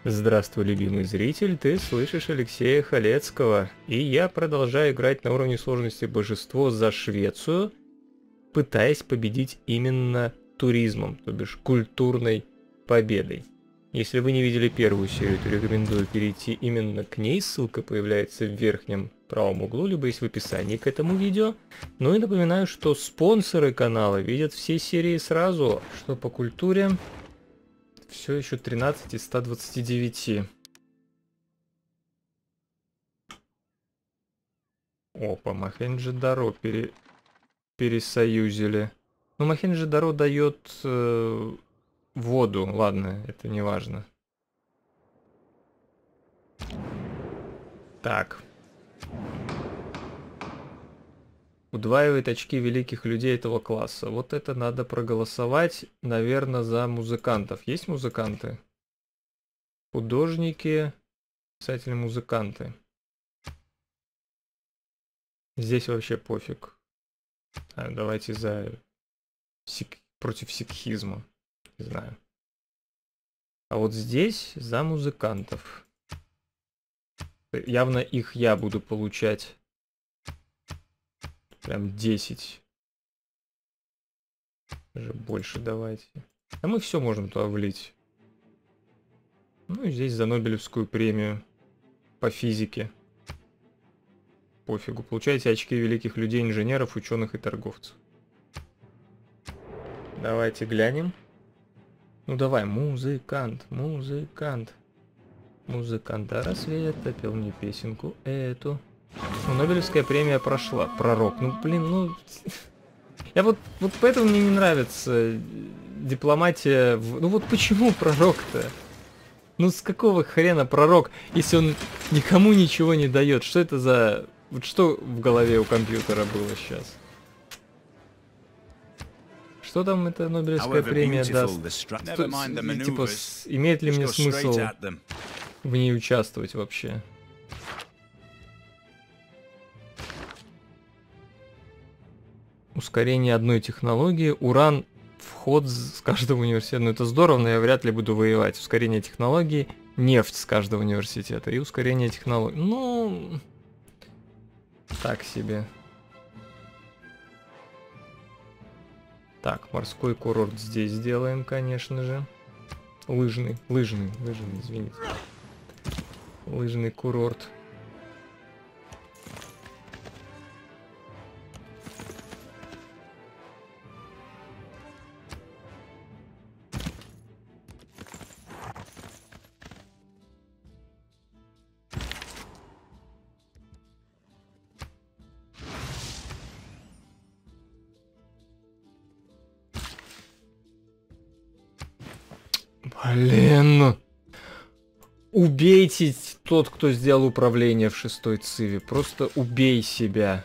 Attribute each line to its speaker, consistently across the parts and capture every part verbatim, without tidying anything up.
Speaker 1: Здравствуй, любимый зритель, ты слышишь Алексея Халецкого, и я продолжаю играть на уровне сложности Божество за Швецию, пытаясь победить именно туризмом, то бишь культурной победой. Если вы не видели первую серию, то рекомендую перейти именно к ней, ссылка появляется в верхнем правом углу, либо есть в описании к этому видео. Ну и напоминаю, что спонсоры канала видят все серии сразу, что по культуре... Все еще тринадцать из ста двадцати девяти. Опа, Мохенджо-Даро пере... пересоюзили. Ну, Мохенджо-Даро дает э, воду. Ладно, это не важно. Так. Удваивает очки великих людей этого класса. Вот это надо проголосовать, наверное, за музыкантов. Есть музыканты? Художники, писатели, музыканты. Здесь вообще пофиг. А, давайте за сик... против сикхизма. Не знаю. А вот здесь за музыкантов. Явно их я буду получать. Прям десять. Даже больше давайте. А мы все можем туда влить. Ну и здесь за Нобелевскую премию по физике. Пофигу. Получаете очки великих людей, инженеров, ученых и торговцев. Давайте глянем. Ну давай, музыкант, музыкант. Музыкант до рассвета пел мне песенку эту. Ну, Нобелевская премия прошла. Пророк. Ну, блин, ну... Я вот, вот поэтому мне не нравится дипломатия... В... Ну вот почему пророк-то? Ну с какого хрена пророк, если он никому ничего не дает? Что это за... Вот что в голове у компьютера было сейчас? Что там эта Нобелевская премия даст? Что, типа, с... имеет ли мне смысл в ней участвовать вообще? Ускорение одной технологии. Уран вход с каждого университета. Ну это здорово, но я вряд ли буду воевать. Ускорение технологии. Нефть с каждого университета. И ускорение технологий. Ну... Так себе. Так, морской курорт здесь сделаем, конечно же. Лыжный, лыжный, лыжный, извините. Лыжный курорт. Блин. Убейте тот, кто сделал управление в шестой циве. Просто убей себя.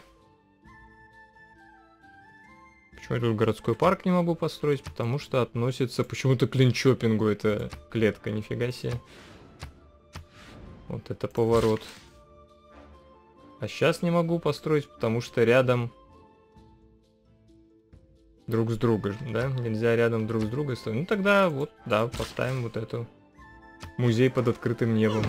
Speaker 1: Почему я тут городской парк не могу построить? Потому что относится почему-то к линчопингу. Это клетка, нифига себе. Вот это поворот. А сейчас не могу построить, потому что рядом... Друг с другом, да? Нельзя рядом друг с другом строить. Ну тогда вот, да, поставим вот эту. Музей под открытым небом.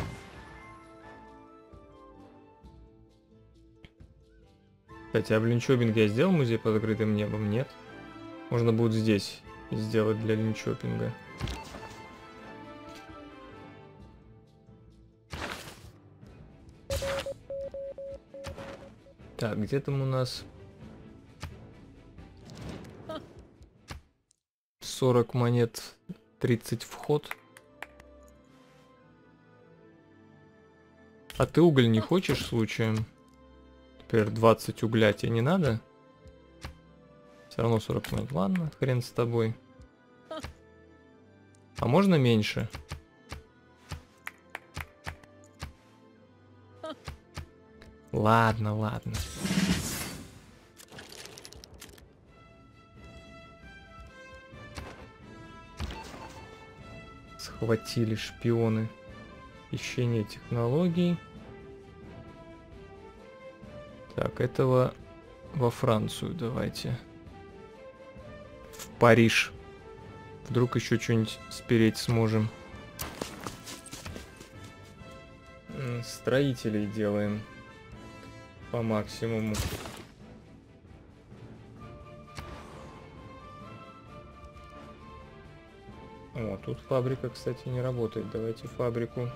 Speaker 1: Хотя в Линчопинге я сделал музей под открытым небом, нет? Можно будет здесь сделать для Линчопинга. Так, где там у нас... сорок монет, тридцать вход. А ты уголь не хочешь случаем? Например, двадцать угля тебе не надо? Все равно сорок монет. Ладно, хрен с тобой. А можно меньше? Ладно, ладно. Схватили шпионы. Хищение технологий. Так, этого во Францию давайте. В Париж. Вдруг еще что-нибудь спереть сможем. Строителей делаем по максимуму. О, тут фабрика, кстати, не работает. Давайте фабрику.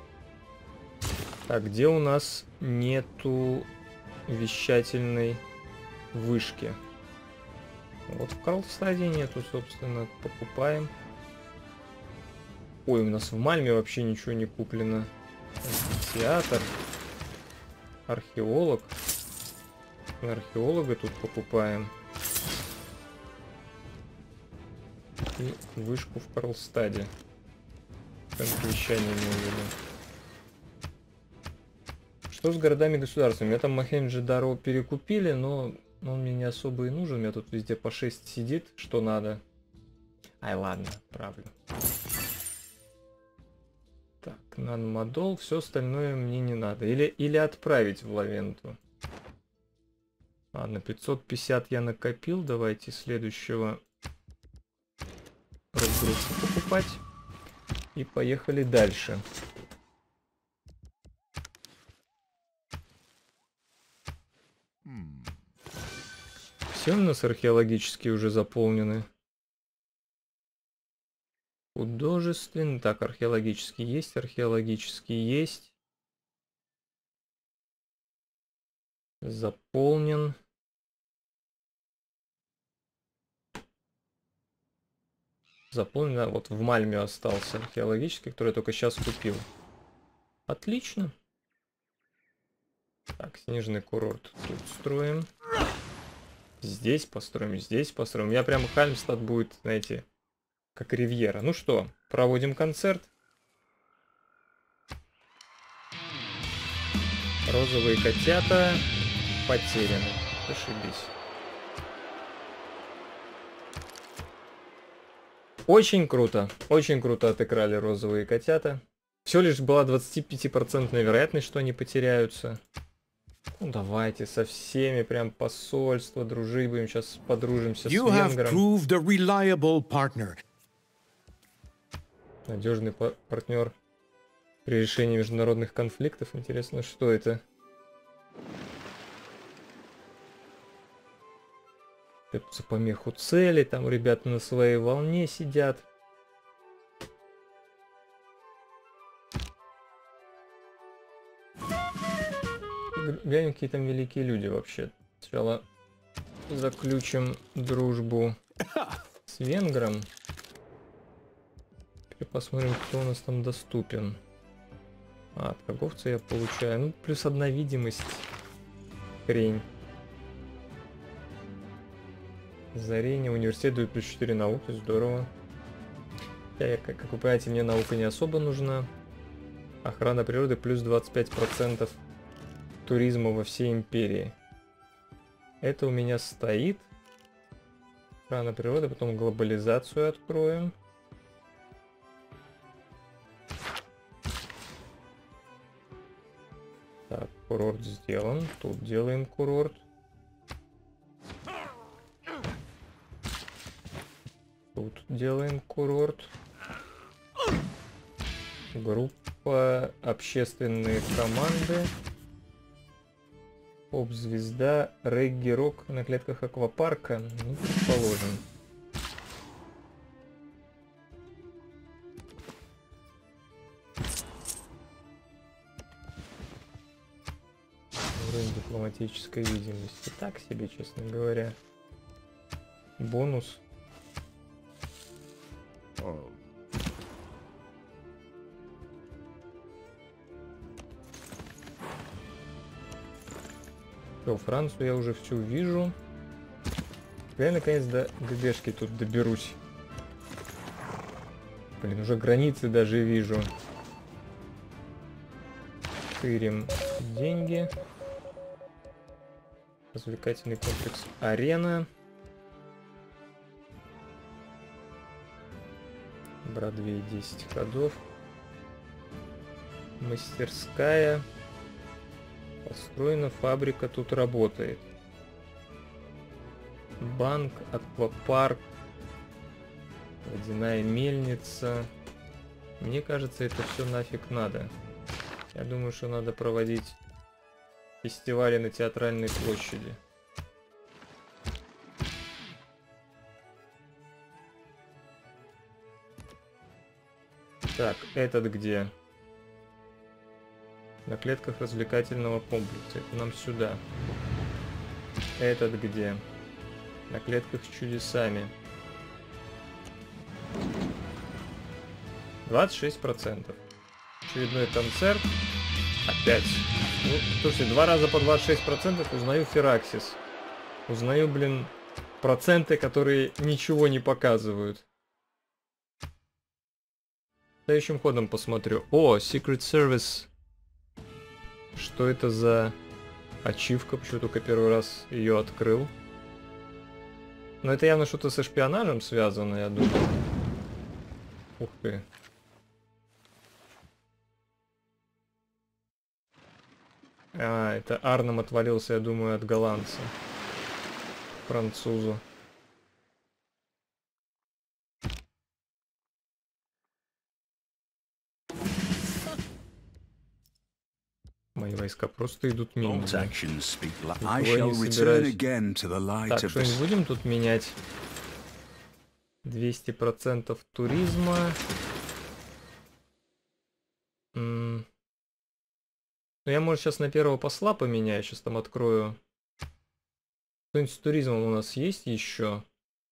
Speaker 1: Так, где у нас нету вещательной вышки? Вот в Карлстаде нету, собственно. Покупаем. Ой, у нас в Мальме вообще ничего не куплено. Театр. Археолог. Археолога тут покупаем. И вышку в Карлстаде. Вещание не увидел. Что с городами-государствами? Меня там Мохенджо-Даро перекупили, но он мне не особо и нужен. У меня тут везде по шесть сидит, что надо. Ай, ладно, правлю. Так, наномодол, все остальное мне не надо. Или, или отправить в Лавенту. Ладно, пятьсот пятьдесят я накопил. Давайте следующего разгрузку покупать. И поехали дальше. Все у нас археологические уже заполнены. Художественный. Так, археологический есть, археологический есть. Заполнен. Заполнен, да, вот в Мальме остался археологический, который я только сейчас купил. Отлично. Так, снежный курорт тут строим. Здесь построим, здесь построим. У меня прямо Хальмстад будет, знаете, как Ривьера. Ну что, проводим концерт. Розовые котята потеряны. Ошибись. Очень круто. Очень круто отыграли розовые котята. Всего лишь была двадцатипятипроцентная вероятность, что они потеряются. Ну давайте со всеми прям посольство, дружи, будем сейчас подружимся с венгром. Надежный пар партнер при решении международных конфликтов. Интересно, что это? Это за помеху цели, там ребята на своей волне сидят. Глянем, какие там великие люди вообще. Сначала заключим дружбу с венгром. Теперь посмотрим, кто у нас там доступен. А, от торговца я получаю. Ну, плюс одна видимость. Хрень. Зарение, университет дают плюс четыре науки, здорово. Я, как, как вы понимаете, мне наука не особо нужна. Охрана природы плюс двадцать пять процентов туризма во всей империи. Это у меня стоит. Охрана природы, потом глобализацию откроем. Так, курорт сделан. Тут делаем курорт. Тут делаем курорт. Группа, общественные команды. Поп-звезда, регги-рок на клетках аквапарка. Ну, предположим. Уровень дипломатической видимости. Так себе, честно говоря. Бонус. Все, Францию я уже всю вижу. Я наконец до ГГшки тут доберусь. Блин, уже границы даже вижу. Ширим деньги. Развлекательный комплекс Арена. Бродвей десять ходов. Мастерская. Построена, фабрика тут работает. Банк, аквапарк. Водяная мельница. Мне кажется, это все нафиг надо. Я думаю, что надо проводить фестивали на Театральной площади. Так, этот где? На клетках развлекательного комплекса. Это нам сюда. Этот где? На клетках с чудесами. двадцать шесть процентов. Очередной концерт. Опять. Ну, слушайте, два раза по двадцать шесть процентов узнаю Фераксис. Узнаю, блин, проценты, которые ничего не показывают. Следующим ходом посмотрю. О, Secret Service. Что это за ачивка? Почему только первый раз ее открыл? Но это явно что-то со шпионажем связано, я думаю. Ух ты. А, это Арном отвалился, я думаю, от голландца. Французу. Мои войска просто идут мимо. Так, что-нибудь будем тут менять? двести процентов туризма. М Ну, я, может, сейчас на первого посла поменяю. Сейчас там открою. Что-нибудь с туризмом у нас есть еще?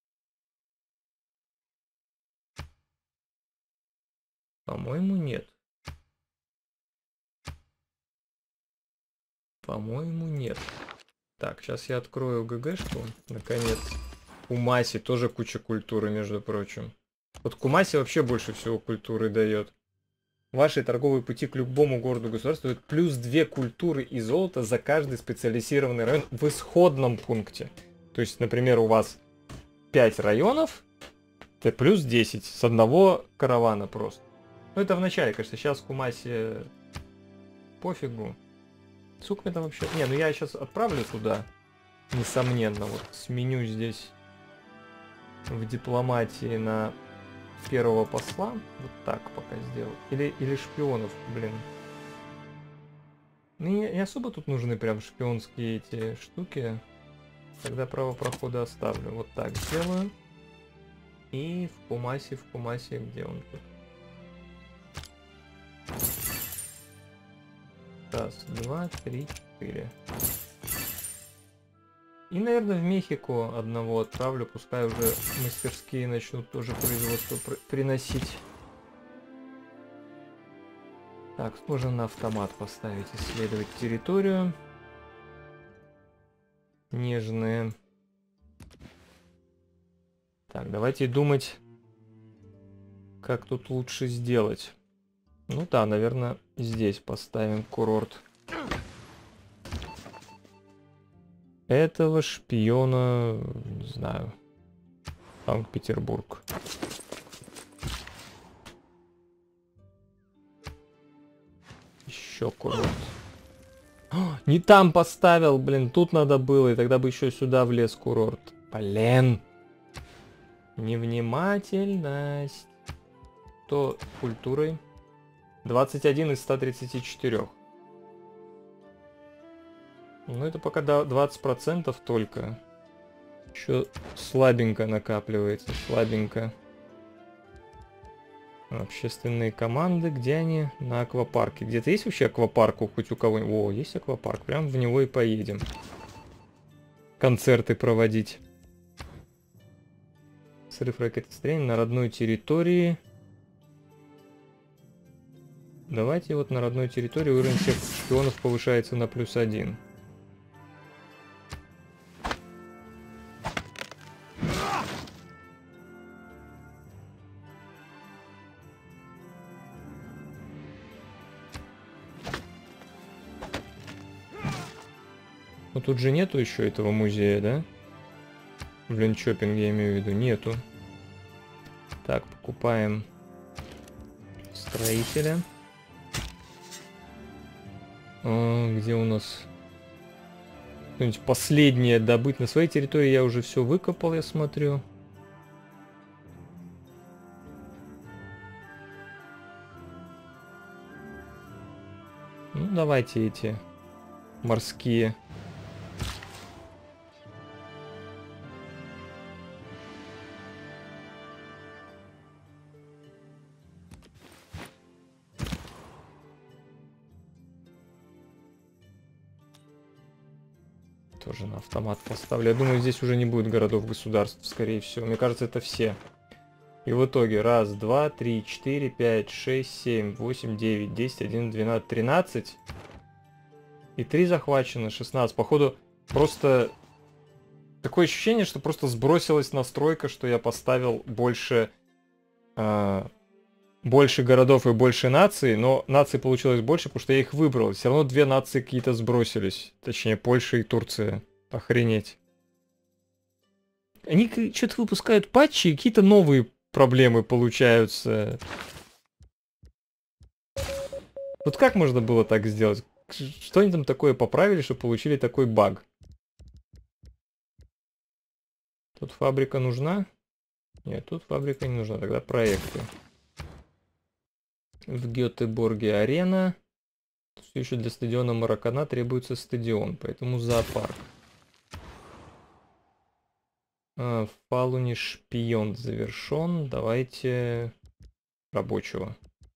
Speaker 1: По-моему, нет. По-моему, нет. Так, сейчас я открою ГГшку. Наконец. Кумаси тоже куча культуры, между прочим. Вот Кумаси вообще больше всего культуры дает. Ваши торговые пути к любому городу государству дают плюс две культуры и золото за каждый специализированный район в исходном пункте. То есть, например, у вас пять районов, это плюс десять с одного каравана просто. Ну это в начале, конечно, сейчас Кумаси пофигу. Сукме там вообще... Не, ну я сейчас отправлю туда, несомненно, вот сменю здесь в дипломатии на первого посла, вот так пока сделаю, или, или шпионов, блин. Ну не, не особо тут нужны прям шпионские эти штуки, тогда право прохода оставлю, вот так сделаю. И в Кумаси, в Кумаси, где он тут? Раз, два, три, четыре. И, наверное, в Мехико одного отправлю, пускай уже мастерские начнут тоже производство пр приносить. Так, можно на автомат поставить, исследовать территорию. Нежные. Так, давайте думать, как тут лучше сделать. Ну да, наверное, здесь поставим курорт. Этого шпиона, не знаю, Санкт-Петербург. Еще курорт. О, не там поставил, блин, тут надо было, и тогда бы еще сюда влез курорт. Блин. Невнимательность. То культурой. двадцать один из ста тридцати четырёх. Ну это пока двадцать процентов только. Еще слабенько накапливается, слабенько. Общественные команды, где они? На аквапарке. Где-то есть вообще аквапарк хоть у кого-нибудь? О, есть аквапарк, прям в него и поедем. Концерты проводить. Срыв ракетостроения на родной территории. Давайте вот на родной территории уровень всех шпионов повышается на плюс один. Но тут же нету еще этого музея, да? В Линчопинге я имею в виду, нету. Так, покупаем строителя. А, где у нас что-нибудь последнее добыть? На своей территории я уже все выкопал, я смотрю. Ну, давайте эти морские. Тоже на автомат поставлю. Я думаю, здесь уже не будет городов-государств, скорее всего. Мне кажется, это все. И в итоге раз, два, три, четыре, пять, шесть, семь, восемь, девять, десять, одиннадцать, двенадцать, тринадцать. И три захвачено, шестнадцать. Походу, просто такое ощущение, что просто сбросилась настройка, что я поставил больше, э, больше городов и больше наций, но наций получилось больше, потому что я их выбрал. Все равно две нации какие-то сбросились. Точнее, Польша и Турция. Охренеть. Они что-то выпускают патчи, и какие-то новые проблемы получаются. Вот как можно было так сделать? Что они там такое поправили, что получили такой баг? Тут фабрика нужна? Нет, тут фабрика не нужна. Тогда проекты. В Гетеборге арена. Все еще для стадиона Маракана требуется стадион, поэтому зоопарк. А, в Фалуне шпион завершен. Давайте рабочего.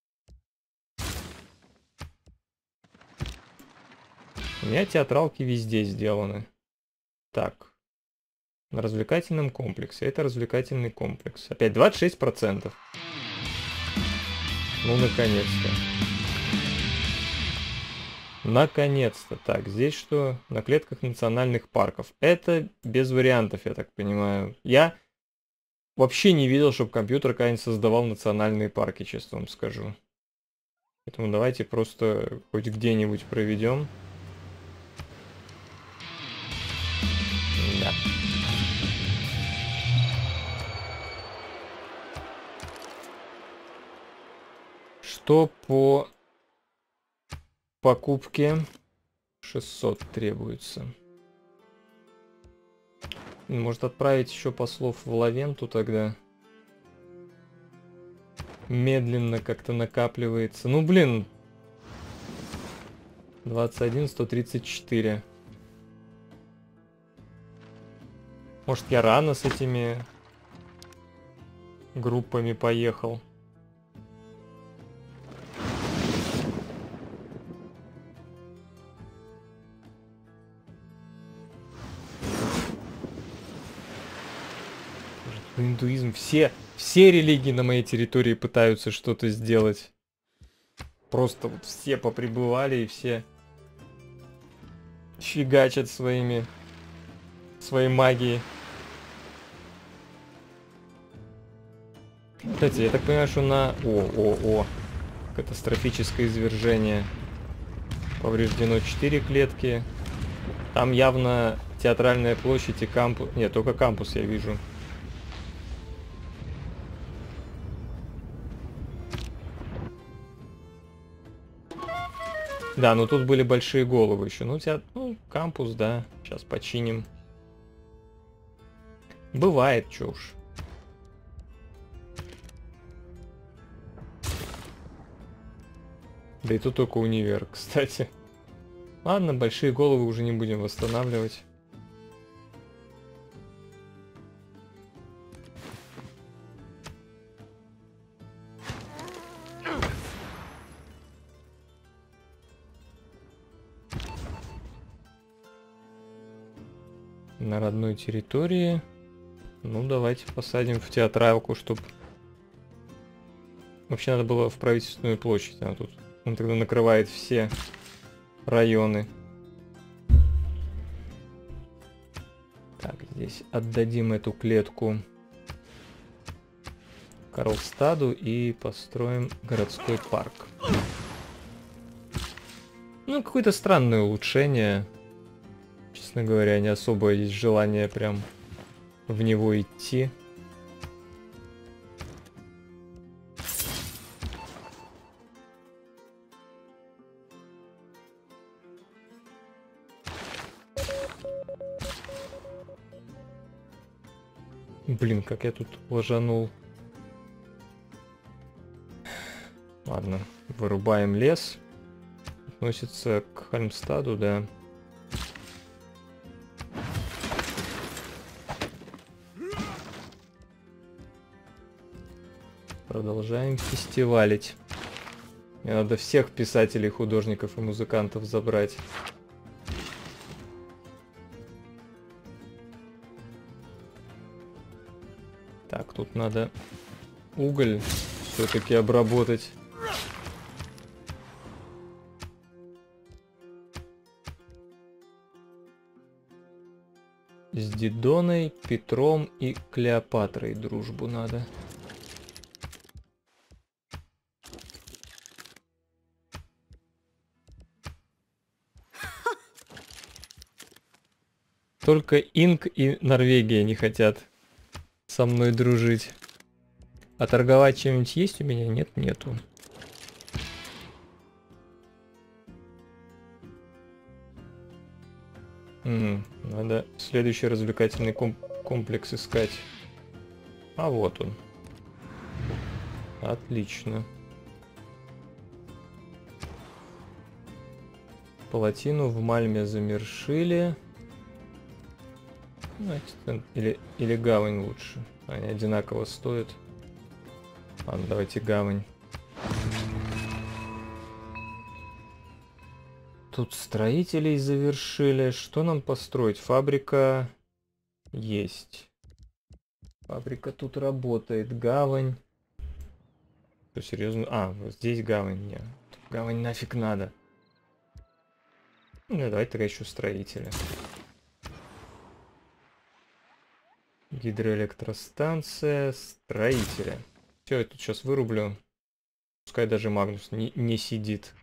Speaker 1: У меня театралки везде сделаны. Так. На развлекательном комплексе. Это развлекательный комплекс. Опять двадцать шесть процентов. Ну, наконец-то. Наконец-то. Так, здесь что? На клетках национальных парков. Это без вариантов, я так понимаю. Я вообще не видел, чтобы компьютер когда-нибудь создавал национальные парки, честно вам скажу. Поэтому давайте просто хоть где-нибудь проведем. Да. Что по покупке? шестьсот требуется. Может отправить еще послов в Лавенту тогда. Медленно как-то накапливается. Ну блин. двадцать один, сто тридцать четыре. Может я рано с этими группами поехал. Индуизм. Все, все религии на моей территории пытаются что-то сделать. Просто вот все поприбывали и все фигачат своими, своей магией. Кстати, я так понимаю, что на... О, о, о. Катастрофическое извержение. Повреждено четыре клетки. Там явно театральная площадь и кампус... Нет, только кампус я вижу. Да, ну тут были большие головы еще. Ну, у тебя, ну, кампус, да. Сейчас починим. Бывает, чё уж. Да и тут только универ, кстати. Ладно, большие головы уже не будем восстанавливать. На родной территории. Ну, давайте посадим в театралку, чтобы... Вообще надо было в правительственную площадь. А тут он тогда накрывает все районы. Так, здесь отдадим эту клетку Карлстаду и построим городской парк. Ну, какое-то странное улучшение. Честно говоря, не особо есть желание прям в него идти. Блин, как я тут ложанул. Ладно, вырубаем лес. относится к Хальмстаду, да. Продолжаем фестивалить. Мне надо всех писателей, художников и музыкантов забрать. Так, тут надо уголь все-таки обработать. С Дидоной, Петром и Клеопатрой дружбу надо. Только Инк и Норвегия не хотят со мной дружить. А торговать чем-нибудь есть у меня? Нет, нету. М-м, надо следующий развлекательный ком- комплекс искать. А вот он. Отлично. Палатину в Мальме замершили. Или, или гавань лучше. Они одинаково стоят. Ладно, давайте гавань. Тут строителей завершили. Что нам построить? Фабрика есть. Фабрика тут работает. Гавань. Что, серьезно? А, вот здесь гавань. Нет. Гавань нафиг надо. Ну, давайте тогда еще строители. Гидроэлектростанция, строителя. Все, я тут сейчас вырублю. Пускай даже Магнус не, не сидит.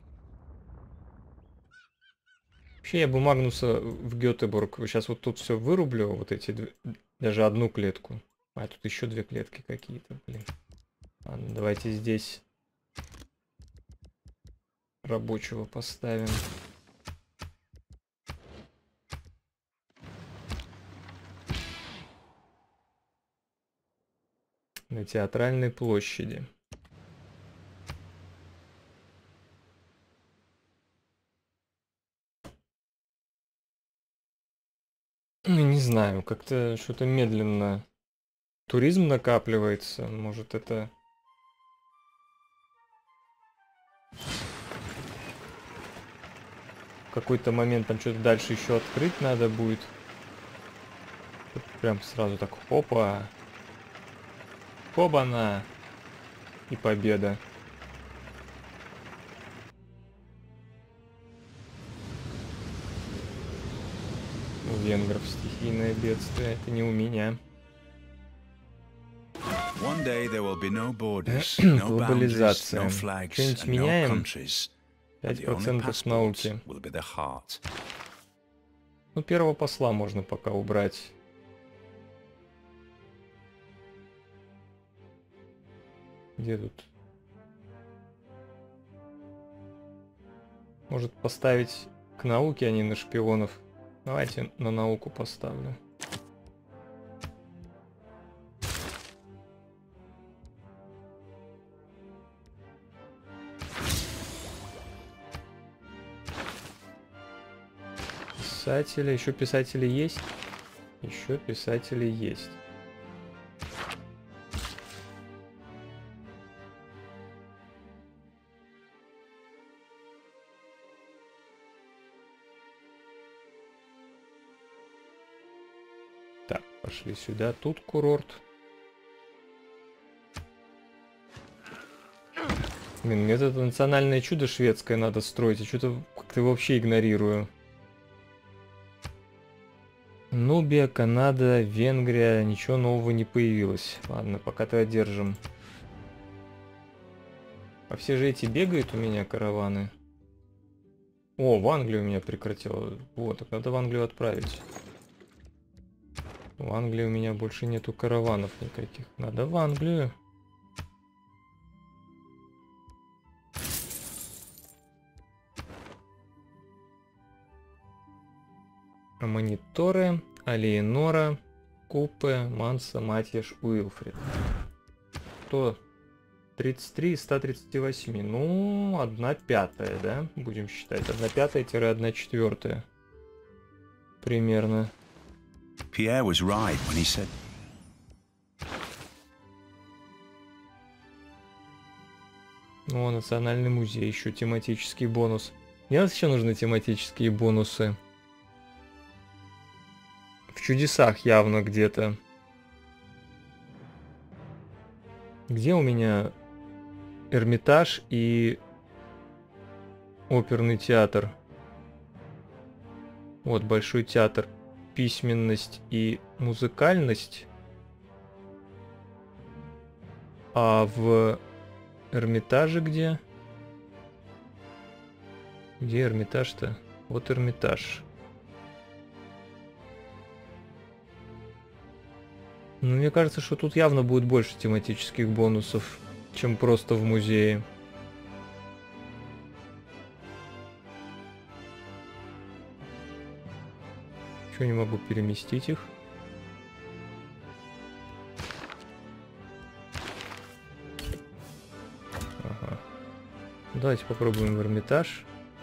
Speaker 1: Вообще я бы Магнуса в Гетеборг сейчас вот тут все вырублю, вот эти две, даже одну клетку. А тут еще две клетки какие-то, блин. Ладно, давайте здесь рабочего поставим. На Театральной площади. Ну, не знаю, как-то что-то медленно туризм накапливается. Может, это... В какой-то момент там что-то дальше еще открыть надо будет. Тут прям сразу так хопа. Хобана. И победа. У венгров стихийное бедствие. Это не у меня. Глобализация. Что-нибудь меняем? пять процентов науки. Ну, первого посла можно пока убрать. Где тут? Может поставить к науке, а не на шпионов. Давайте на науку поставлю. Писатели. Еще писатели есть? Еще писатели есть. Так, пошли сюда. Тут курорт. Блин, мне это национальное чудо шведское надо строить. Я что-то как-то вообще игнорирую. Нубия, Канада, Венгрия. Ничего нового не появилось. Ладно, пока-то одержим. А все же эти бегают у меня караваны. О, в Англию у меня прекратило. Вот, так надо в Англию отправить. В Англии у меня больше нету караванов никаких. Надо в Англию. Мониторы, Алиенора, Купе, Манса, Матьяш, Уилфрид. Кто тридцать три из ста тридцати восьми. Ну, одна пятая, да? Будем считать. одна пятая-одна четвертая. Примерно.
Speaker 2: Pierre was right when he said...
Speaker 1: О, Национальный музей, еще тематический бонус. Мне еще нужны тематические бонусы. В чудесах явно где-то. Где у меня Эрмитаж и оперный театр? Вот, Большой театр. Письменность и музыкальность. А в Эрмитаже где? Где Эрмитаж-то? Вот Эрмитаж. Ну, мне кажется, что тут явно будет больше тематических бонусов, чем просто в музее. Чего не могу переместить их? Ага. Давайте попробуем в Эрмитаж.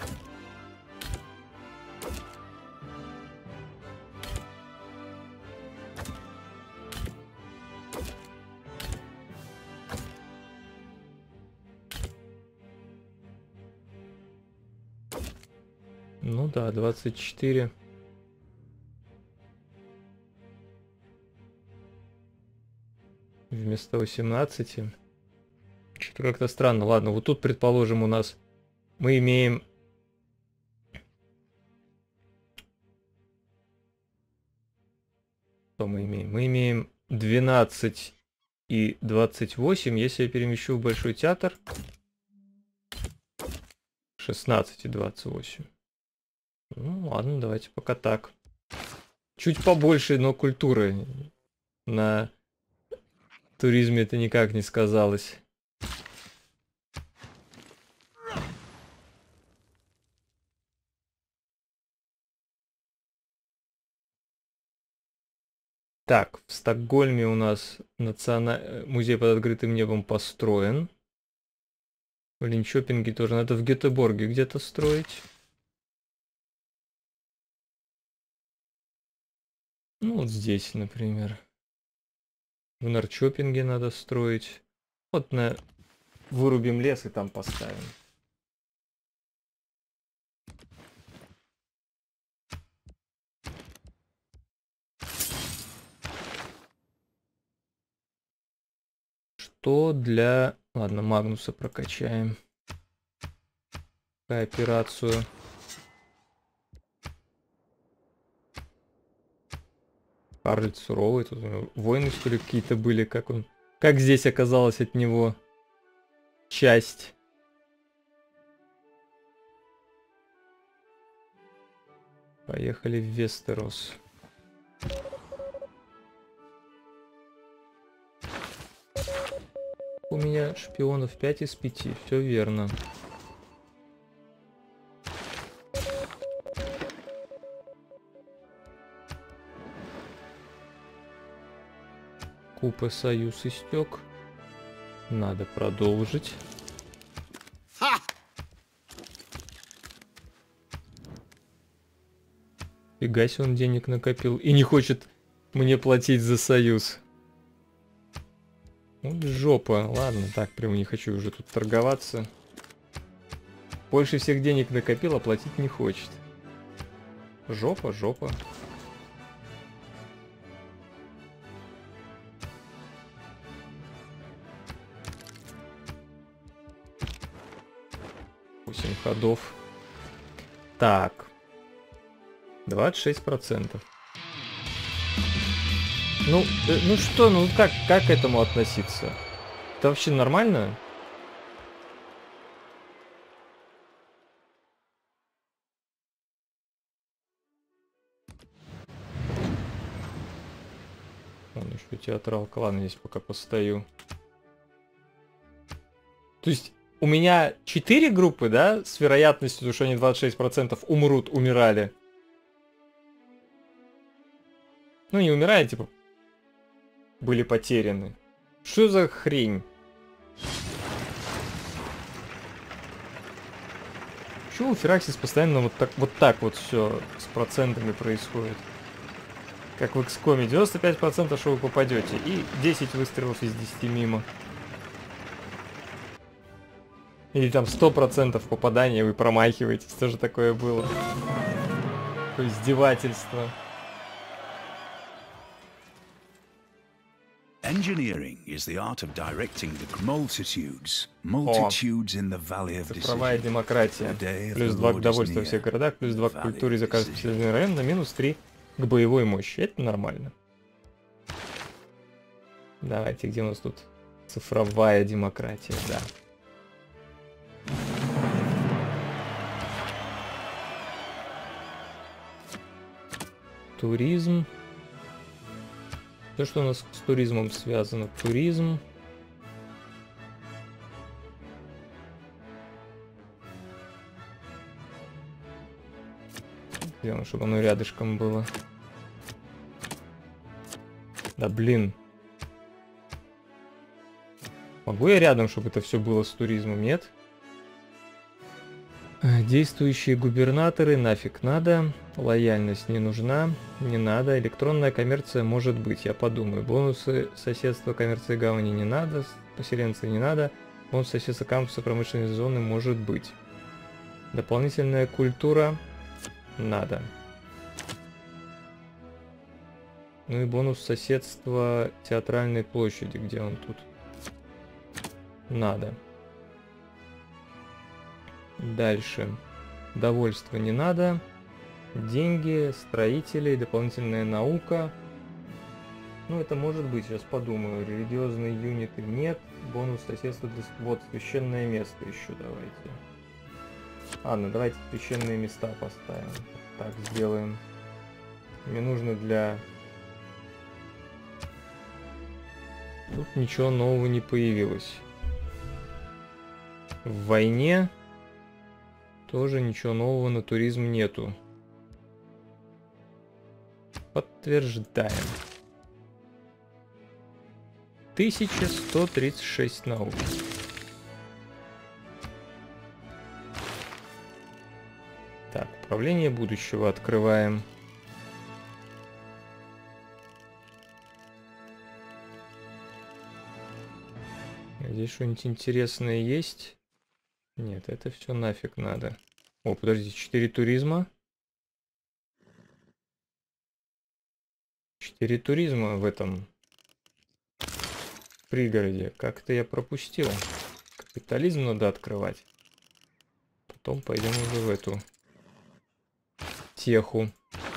Speaker 1: Ну да, двадцать четыре. Вместо восемнадцати. Что-то как-то странно. Ладно, вот тут, предположим, у нас мы имеем... Что мы имеем? Мы имеем двенадцать и двадцать восемь. Если я перемещу в Большой театр... шестнадцать и двадцать восемь. Ну ладно, давайте пока так. Чуть побольше, но культуры. На туризме это никак не сказалось. Так, в Стокгольме у нас националь... музей под открытым небом построен. В Линчопинге тоже. Надо в Гетеборге где-то строить. Ну, вот здесь, например. В Норрчопинге надо строить. Вот на... Вырубим лес и там поставим. Что для... Ладно, Магнуса прокачаем. Кооперацию. Харльд суровый, тут войны, что ли, какие-то были, как он... Как здесь оказалась от него часть. Поехали в Вестерос. У меня шпионов пять из пяти, все верно. Купа союз истек. Надо продолжить. Фига себе, он денег накопил и не хочет мне платить за союз. Вот жопа. Ладно, так прям не хочу уже тут торговаться. Больше всех денег накопил, а платить не хочет. Жопа, жопа. восемь ходов. Так. двадцать шесть процентов. Ну, э, ну что, ну как, как к этому относиться? Это вообще нормально? Вон еще театралка. Ладно, здесь пока постою. То есть у меня четыре группы, да, с вероятностью, что они двадцать шесть процентов умрут, умирали. Ну, не умирали, типа, были потеряны. Что за хрень? Почему у Фераксис постоянно вот так вот, так вот все с процентами происходит? Как в икс ком, девяносто пять процентов, что вы попадете, и десять выстрелов из десяти мимо. Или там сто процентов попадания вы промахиваетесь, тоже такое было. Такое издевательство.
Speaker 2: Engineering is the art of directing the multitudes, multitudes in the valley of
Speaker 1: Цифровая
Speaker 2: decision.
Speaker 1: демократия. Плюс два к довольству во всех городах, плюс два к культуре за каждый федеральный район, на минус три к боевой мощи. Это нормально. Давайте, где у нас тут цифровая демократия, да. Туризм. То, что у нас с туризмом связано. Туризм. Сделаем, чтобы оно рядышком было. Да блин. Могу я рядом, чтобы это все было с туризмом? Нет? Действующие губернаторы нафиг надо. Лояльность не нужна. Не надо. Электронная коммерция может быть. Я подумаю. Бонусы соседства коммерции гавани не надо. Поселенцы не надо. Бонус соседства кампуса промышленной зоны может быть. Дополнительная культура надо. Ну и бонус соседства театральной площади. Где он тут? Надо. Дальше. Довольство не надо. Деньги, строители, дополнительная наука. Ну, это может быть, сейчас подумаю. Религиозные юниты нет. Бонус соседства для... Вот, священное место еще давайте. Ладно, давайте священные места поставим. Так, сделаем. Мне нужно для... Тут ничего нового не появилось. В войне... Тоже ничего нового на туризм нету. Подтверждаем. тысяча сто тридцать шесть наук. Так, управление будущего открываем. Здесь что-нибудь интересное есть? Нет, это все нафиг надо. О, подождите, четыре туризма. четыре туризма в этом пригороде. Как-то я пропустил. Капитализм надо открывать. Потом пойдем уже в эту теху.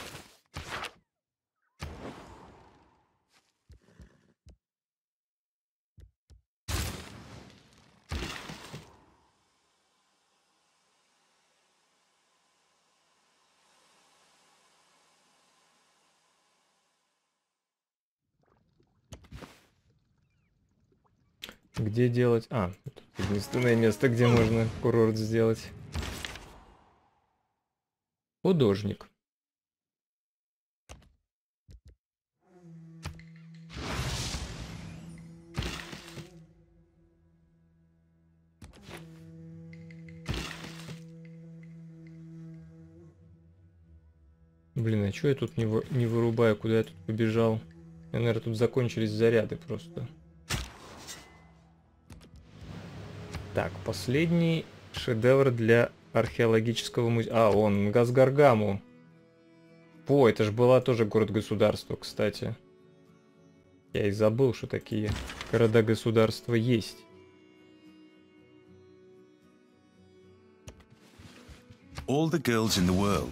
Speaker 1: Где делать? А, это единственное место, где можно курорт сделать. Художник. Блин, а чё я тут не, вы... не вырубаю? Куда я тут побежал? Я, наверное, тут закончились заряды просто. Так, последний шедевр для археологического музея. А, он Газгаргаму. О, это же была тоже город-государство, кстати. Я и забыл, что такие города-государства есть.
Speaker 2: All the girls in the world.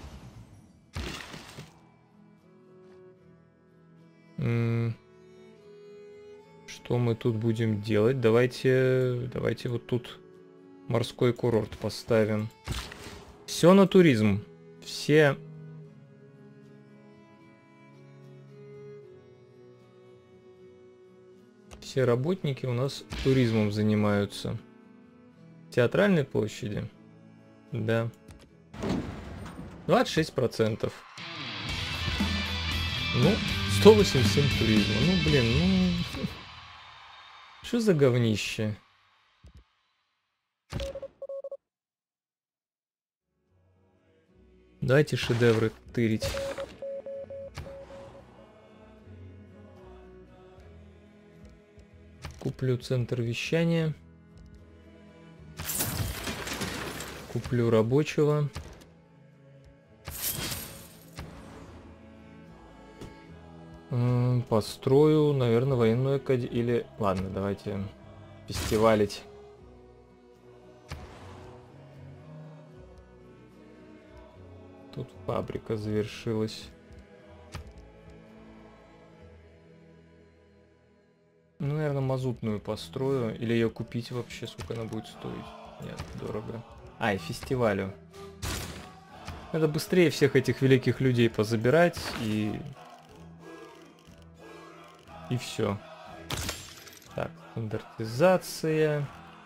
Speaker 1: М-м- Что мы тут будем делать? Давайте, давайте вот тут морской курорт поставим. Все на туризм. Все... Все работники у нас туризмом занимаются. Театральной площади? Да. двадцать шесть процентов. Ну, сто восемьдесят семь туризма. Ну, блин, ну... Что за говнище? Давайте шедевры тырить. Куплю центр вещания. Куплю рабочего. Построю, наверное, военную академию. Или... Ладно, давайте фестивалить. Тут фабрика завершилась. Ну, наверное, мазутную построю. Или ее купить вообще, сколько она будет стоить? Нет, дорого. А, и фестивалю. Надо быстрее всех этих великих людей позабирать и... И все. Так, стандартизация.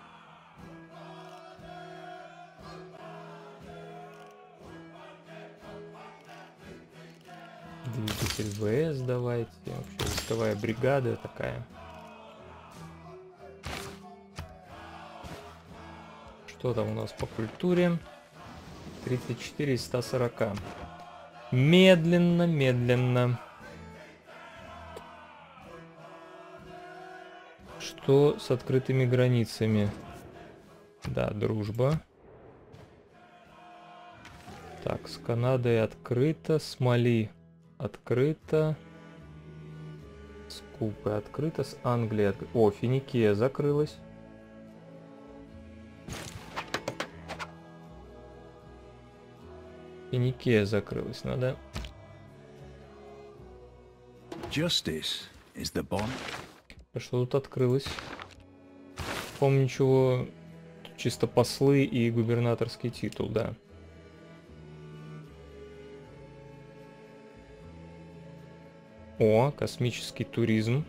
Speaker 1: Двигатель ВС давайте. Вообще войсковая бригада такая. Что там у нас по культуре? тридцать четыре из ста сорока. Медленно, медленно. Что с открытыми границами? Да, дружба. Так, с Канадой открыто, с Мали открыто, с Кубой открыто, с Англией открыто. О, Финикия закрылась. Финикия закрылась, надо.
Speaker 2: Justice is the bond.
Speaker 1: А что тут открылось? Помню, ничего. Тут чисто послы и губернаторский титул, да. О, космический туризм.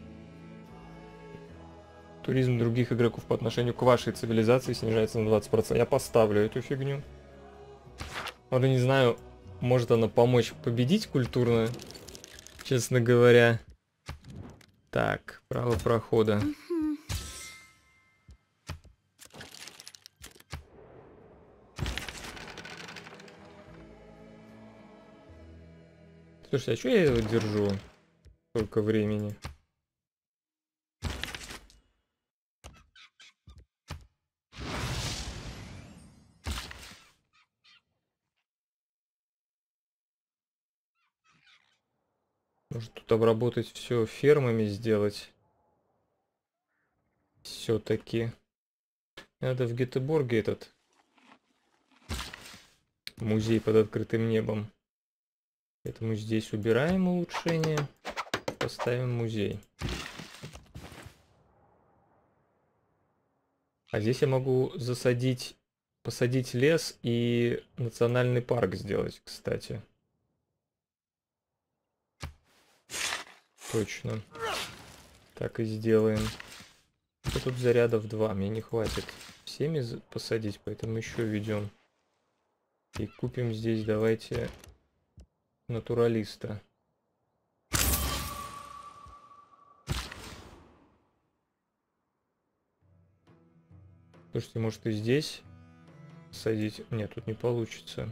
Speaker 1: Туризм других игроков по отношению к вашей цивилизации снижается на двадцать процентов. Я поставлю эту фигню. Правда, не знаю, может она помочь победить культурно, честно говоря. Так, право прохода. Слушайте, а что я его держу? Сколько времени? Может тут обработать все фермами сделать? Все-таки. Надо в Гетеборге этот музей под открытым небом. Поэтому здесь убираем улучшение. Поставим музей. А здесь я могу засадить, посадить лес и национальный парк сделать, кстати. Точно. Так и сделаем. И тут зарядов два, мне не хватит всеми посадить, поэтому еще ведем. И купим здесь, давайте, натуралиста. Слушайте, может и здесь садить? Нет, тут не получится.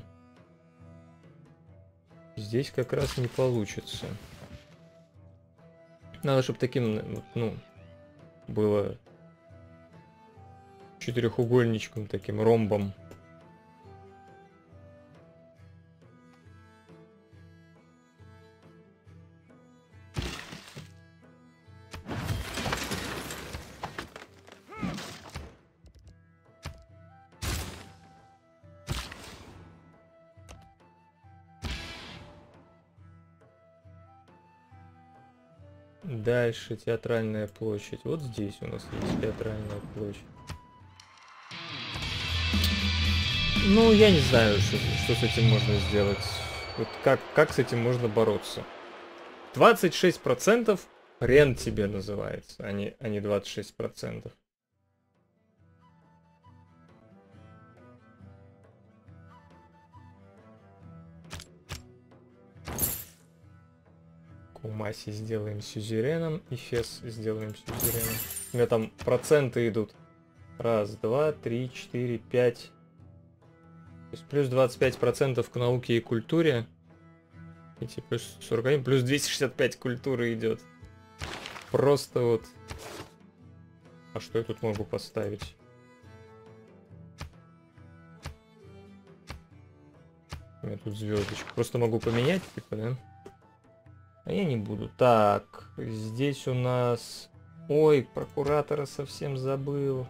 Speaker 1: Здесь как раз не получится. Надо, чтобы таким, ну, было четырехугольничком, таким ромбом. Дальше театральная площадь. Вот здесь у нас есть театральная площадь. Ну, я не знаю, что, что с этим можно сделать. Вот как, как с этим можно бороться. двадцать шесть процентов рент тебе называется, а не, а не двадцать шесть процентов. Кумаси сделаем сюзереном и Фес сделаем сюзереном. У меня там проценты идут. Раз, два, три, четыре, пять. То есть плюс двадцать пять процентов к науке и культуре. Эти плюс сорок один, плюс двести шестьдесят пять культуры идет. Просто вот. А что я тут могу поставить? У меня тут звездочка. Просто могу поменять, типа, да? А я не буду. Так, здесь у нас... Ой, прокуратора совсем забыл.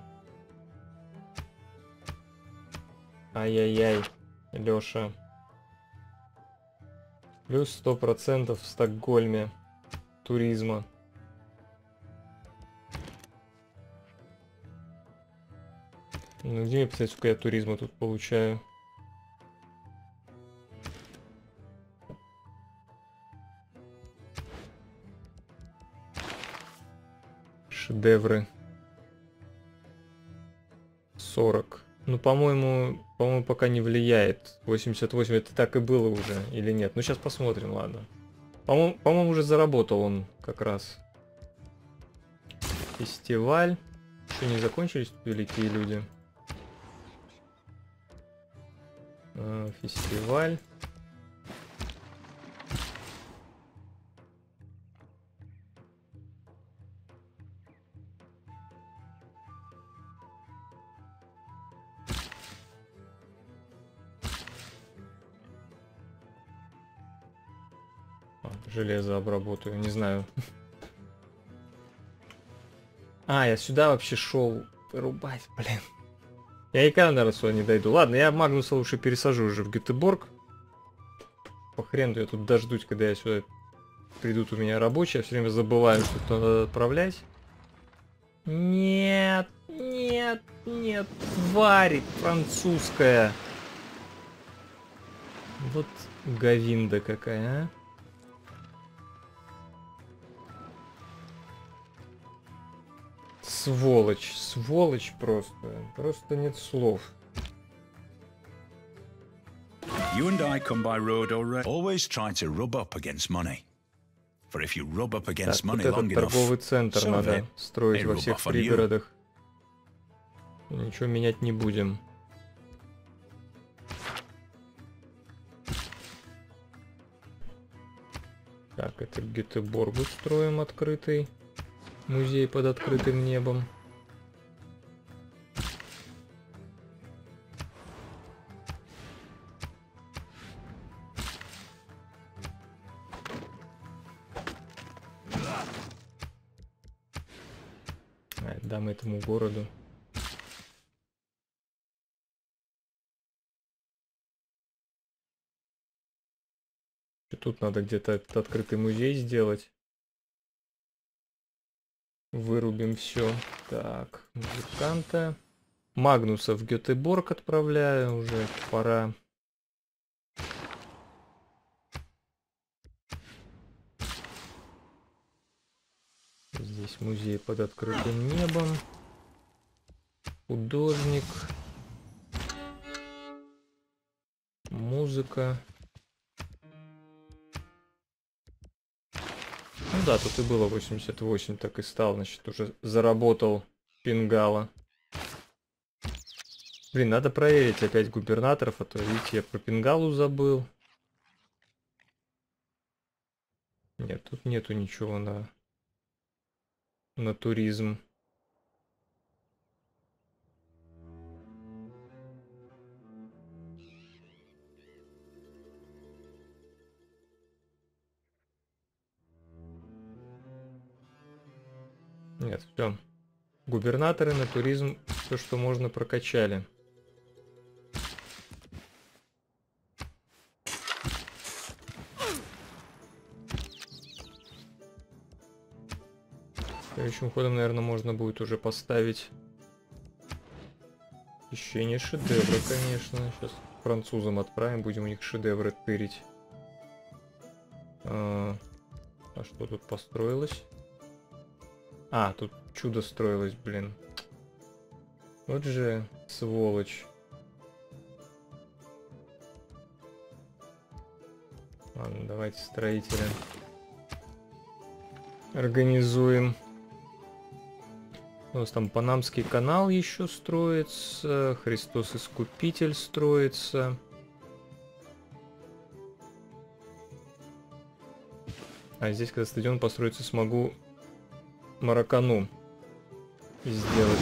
Speaker 1: Ай-яй-яй, Лёша. Плюс сто процентов в Стокгольме туризма. Ну где мне писать, сколько я туризма тут получаю? Шедевры. сорок. Ну, по-моему, по-моему, пока не влияет. восемьдесят восемь, это так и было уже, или нет? Ну, сейчас посмотрим, ладно. По-моему, по-моему, уже заработал он как раз. Фестиваль. Еще не закончились великие люди. А, фестиваль. Железо обработаю, не знаю. А, я сюда вообще шел вырубать, блин. Я и наверное, сюда не дойду. Ладно, я Магнуса лучше пересажу уже в Гетеборг. По хрену я тут дождусь, когда я сюда придут у меня рабочие. Я все время забываю, что тут надо отправлять. Нет, нет, нет, тварь французская. Вот говинда какая, а. Сволочь, сволочь просто. Просто нет слов.
Speaker 2: You and I come by road already. Always try to rub up against money. For if you rub up against money long enough,
Speaker 1: торговый центр надо строить во всех пригородах. Ничего менять не будем. Так, это к Гетеборгу строим открытый. Музей под открытым небом. А, дам этому городу. Тут надо где-то этот открытый музей сделать. Вырубим все. Так, музыканта. Магнуса в Гетеборг отправляю. Уже пора. Здесь музей под открытым небом. Художник. Музыка. Ну да, тут и было восемьдесят восемь, так и стал, значит, уже заработал Пингала. Блин, надо проверить опять губернаторов, а то, видите, я про Пингалу забыл. Нет, тут нету ничего на, на туризм. Нет, все. Губернаторы на туризм, все, что можно, прокачали. Следующим ходом, наверное, можно будет уже поставить хищение шедевра, конечно. Сейчас французам отправим, будем у них шедевры тырить. А, а что тут построилось? А, тут чудо строилось, блин. Вот же сволочь. Ладно, давайте строителя организуем. У нас там Панамский канал еще строится, Христос Искупитель строится. А здесь, когда стадион построится, смогу Маракану сделать.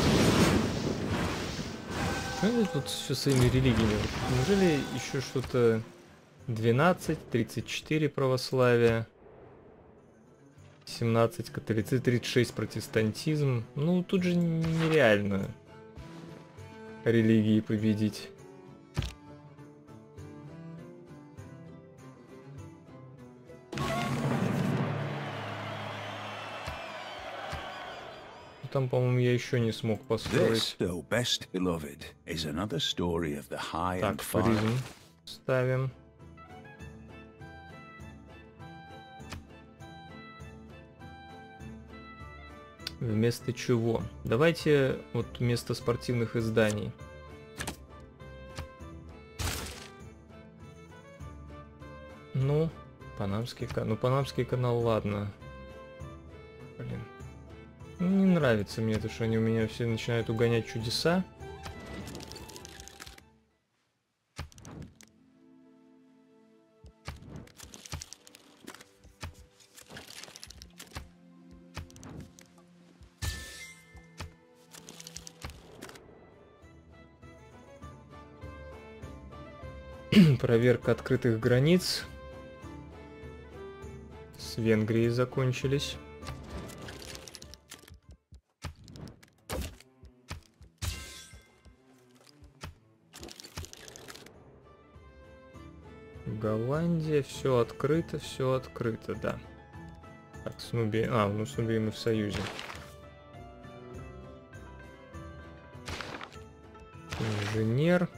Speaker 1: Что они тут все своими религиями? Неужели еще что-то двенадцать, тридцать четыре православия, семнадцать католицизм, тридцать шесть протестантизм? Ну, тут же нереально религии победить. Там, по-моему, я еще не смог построить. Так, туризм ставим. Вместо чего? Давайте вот вместо спортивных изданий. Ну, Панамский канал. Ну, Панамский канал, ладно. Блин. Не нравится мне это, что они у меня все начинают угонять чудеса. Проверка открытых границ. С Венгрией закончились. Голландия, все открыто, все открыто, да. Так, с Нубией, а, ну с Нубией мы в союзе. Инженер.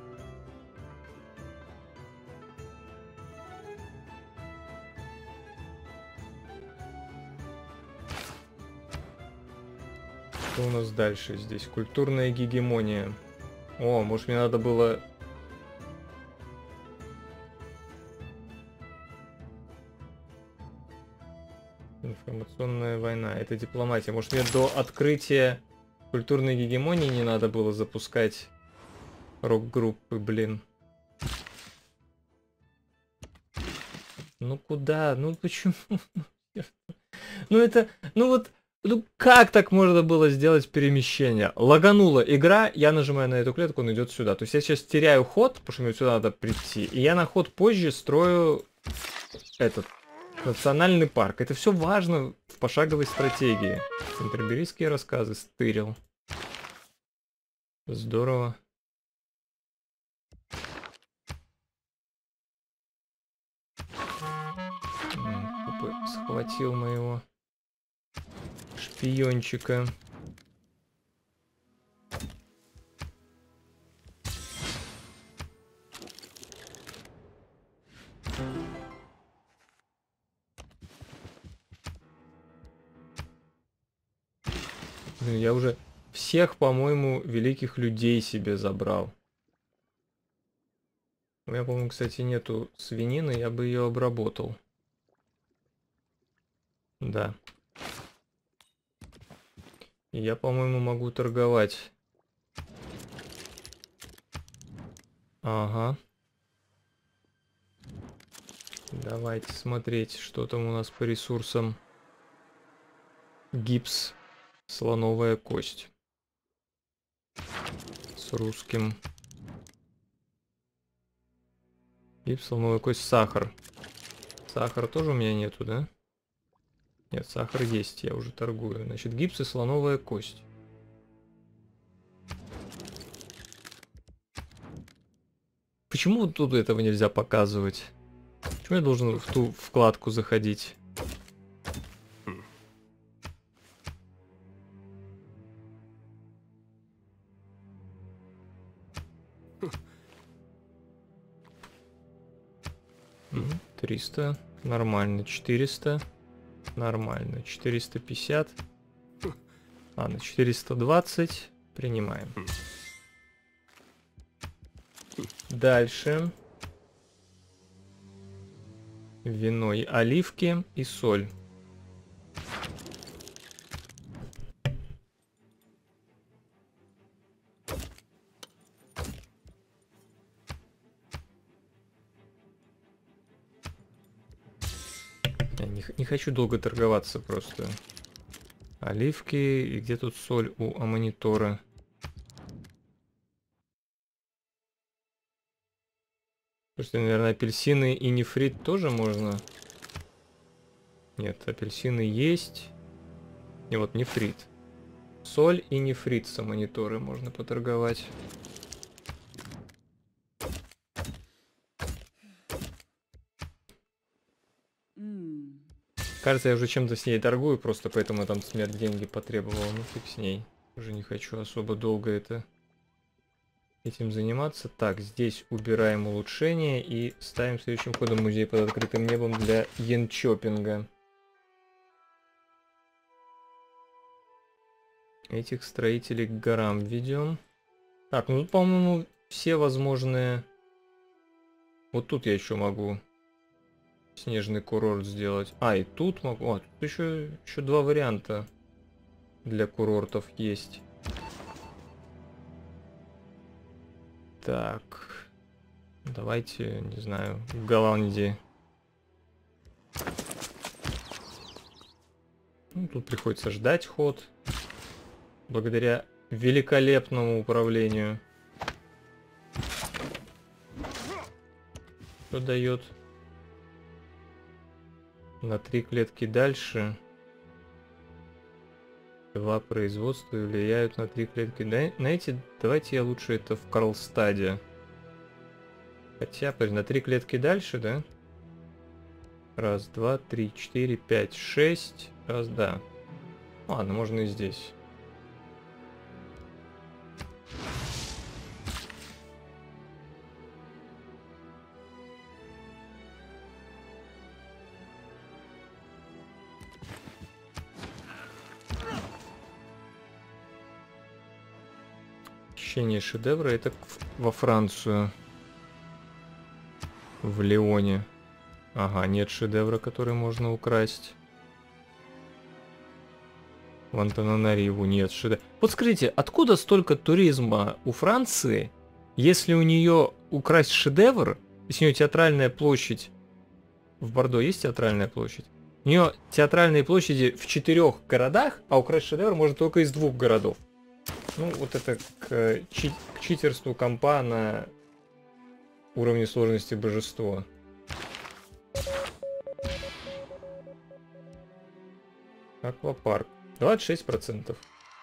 Speaker 1: Что у нас дальше здесь? Культурная гегемония. О, может мне надо было... Информационная война. Это дипломатия. Может мне до открытия культурной гегемонии не надо было запускать рок-группы, блин. Ну куда? Ну почему? Ну это... Ну вот... Ну как так можно было сделать перемещение? Лаганула игра, я нажимаю на эту клетку, он идет сюда. То есть я сейчас теряю ход, потому что мне сюда надо прийти. И я на ход позже строю этот национальный парк. Это все важно в пошаговой стратегии. Центроберийские рассказы стырил. Здорово. Схватил моего шпиончика. Я уже всех, по-моему, великих людей себе забрал. У меня, по-моему, кстати, нету свинины, я бы ее обработал. Да. И я, по-моему, могу торговать. Ага. Давайте смотреть, что там у нас по ресурсам. Гипс. Слоновая кость. С русским. Гипс, слоновая кость, сахар. Сахара тоже у меня нету, да? Нет, сахар есть, я уже торгую. Значит, гипс и слоновая кость. Почему тут этого нельзя показывать? Почему я должен в ту вкладку заходить? триста. Нормально. четыреста. Нормально. четыреста пятьдесят. А, на четыреста двадцать. Принимаем. Дальше. Вино и оливки и соль. Я не, не хочу долго торговаться просто. Оливки. И где тут соль у аммонитора? Слушайте, наверное, апельсины и нефрит тоже можно? Нет, апельсины есть. И вот нефрит. Соль и нефрит с аммонитора можно поторговать. Кажется, я уже чем-то с ней торгую, просто поэтому я там смерть деньги потребовал. Ну фиг с ней. Уже не хочу особо долго это этим заниматься. Так, здесь убираем улучшения и ставим следующим ходом музей под открытым небом для янчопинга. Этих строителей к горам ведем. Так, ну, по-моему, все возможные... Вот тут я еще могу снежный курорт сделать. А, и тут могу... О, тут еще, еще два варианта для курортов есть. Так. Давайте, не знаю, в Голландии. Ну, тут приходится ждать ход. Благодаря великолепному управлению. Что дает? На три клетки дальше. Два производства влияют на три клетки. Да, знаете, давайте я лучше это в Карлстаде. Хотя, на три клетки дальше, да? Раз, два, три, четыре, пять, шесть. Раз, да. Ладно, можно и здесь. Ощущение шедевра это во Францию. В Лионе. Ага, нет шедевра, который можно украсть. В Антананариву нет шедевра. Вот скажите, откуда столько туризма у Франции, если у нее украсть шедевр, если у нее театральная площадь... В Бордо есть театральная площадь? У нее театральные площади в четырех городах, а украсть шедевр можно только из двух городов. Ну, вот это к, чи к читерству компа на уровне сложности божества. Аквапарк. двадцать шесть процентов.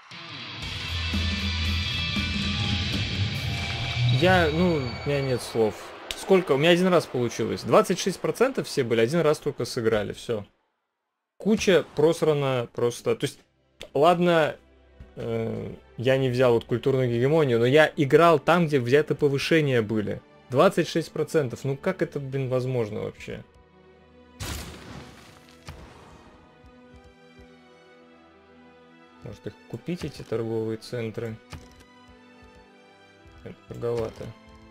Speaker 1: Я, ну, у меня нет слов. Сколько? У меня один раз получилось. двадцать шесть процентов все были, один раз только сыграли, все. Куча просрана просто. То есть, ладно... Я не взял вот культурную гегемонию, но я играл там, где взяты повышения были. двадцать шесть процентов. Ну как это, блин, возможно вообще? Может их купить, эти торговые центры? Это дороговато.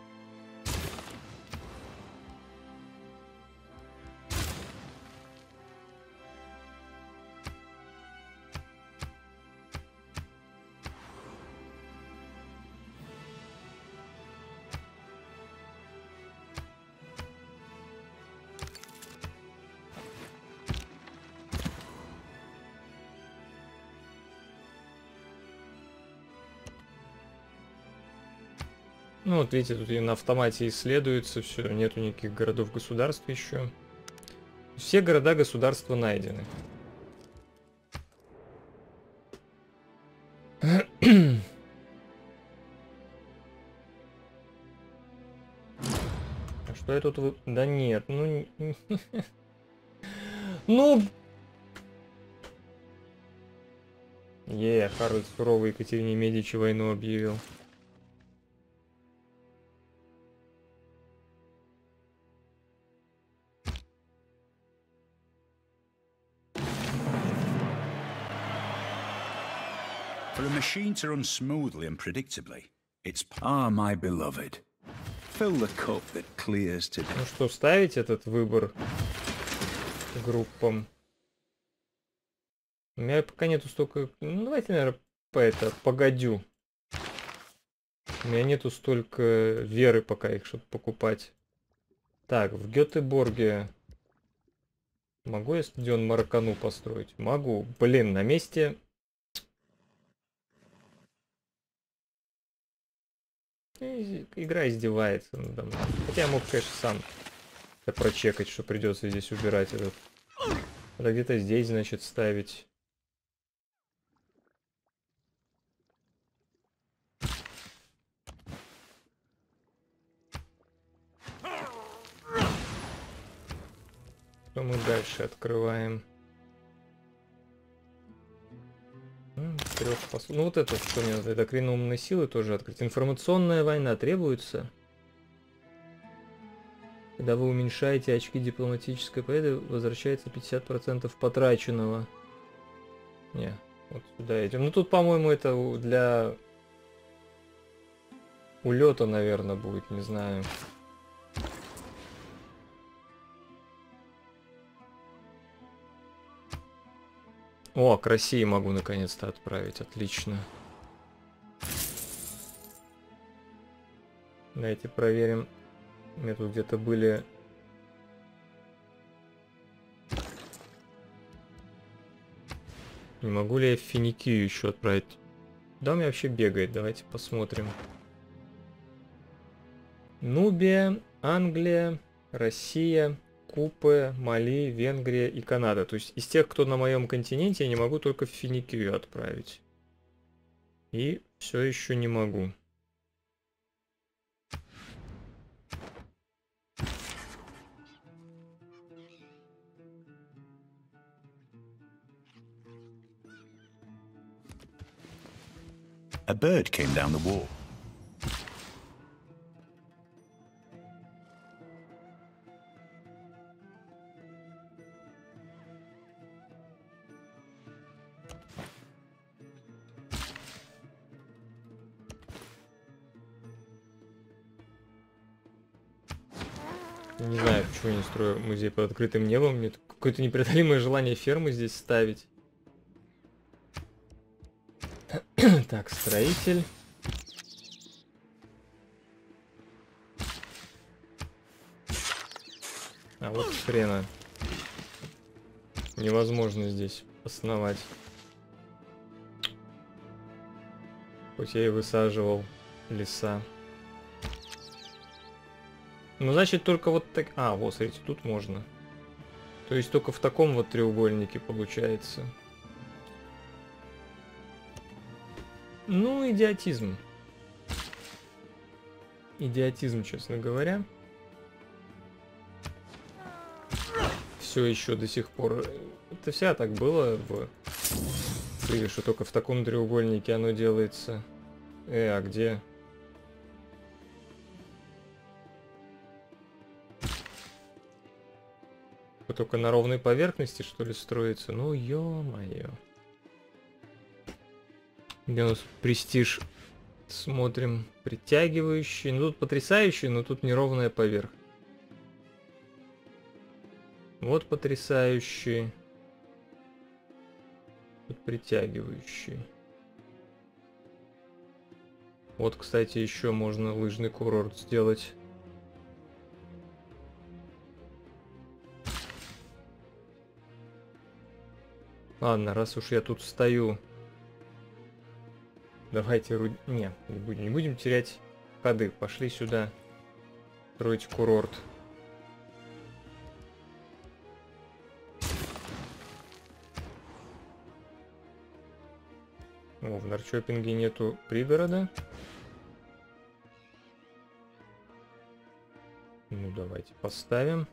Speaker 1: Ну вот видите, тут и на автомате исследуется все, нету никаких городов-государств еще. Все города-государства найдены. А что я тут... Вы... Да нет, ну... Ну... Е, Харальд суровый Екатерине Медичи войну объявил.
Speaker 2: For a machine to run smoothly and predictably, it's ah, my beloved. Fill the cup that clears today.
Speaker 1: Ну что, ставить этот выбор группам? У меня пока нету столько... Ну, давайте, наверное, по это, погодю. У меня нету столько веры пока их, чтобы покупать. Так, в Гетеборге Могу я стадион Маракану построить? Могу. Блин, на месте... Игра издевается надо мной. Хотя я мог, конечно, сам прочекать, что придется здесь убирать этот. Надо где-то здесь, значит, ставить. Что мы дальше открываем? Трех посол... Ну вот это что мне надо, доктрина умной силы тоже открыть. Информационная война требуется. Когда вы уменьшаете очки дипломатической победы, возвращается пятьдесят процентов потраченного. Не, вот сюда идем. Ну тут, по-моему, это для улета, наверное, будет, не знаю. О, к России могу наконец-то отправить, отлично. Давайте проверим. У меня тут где-то были... Не могу ли я в Финикию еще отправить? Да, у меня вообще бегает, давайте посмотрим. Нубия, Англия, Россия, Купы, Мали, Венгрия и Канада. То есть из тех, кто на моем континенте, я не могу только в Финикию отправить. И все еще не могу.
Speaker 2: A bird came down the wall.
Speaker 1: Не знаю, почему я не строю музей под открытым небом. Мне какое-то непреодолимое желание фермы здесь ставить. Так, строитель. А вот хрена. Невозможно здесь основать. Хоть я и высаживал леса. Ну, значит, только вот так... А, вот, смотрите, тут можно. То есть только в таком вот треугольнике получается. Ну, идиотизм. Идиотизм, честно говоря. Все еще до сих пор... Это всегда так было в... Или что только в таком треугольнике оно делается. Э, а где... Только на ровной поверхности, что ли, строится? Ну, ё-моё. Где у нас престиж? Смотрим. Притягивающий. Ну, тут потрясающий, но тут неровная поверхность. Вот потрясающий. Тут притягивающий. Вот, кстати, еще можно лыжный курорт сделать. Ладно, раз уж я тут стою, давайте руд... Не, не будем, не будем терять ходы. Пошли сюда строить курорт. О, в Норрчопинге нету пригорода. Ну, давайте поставим.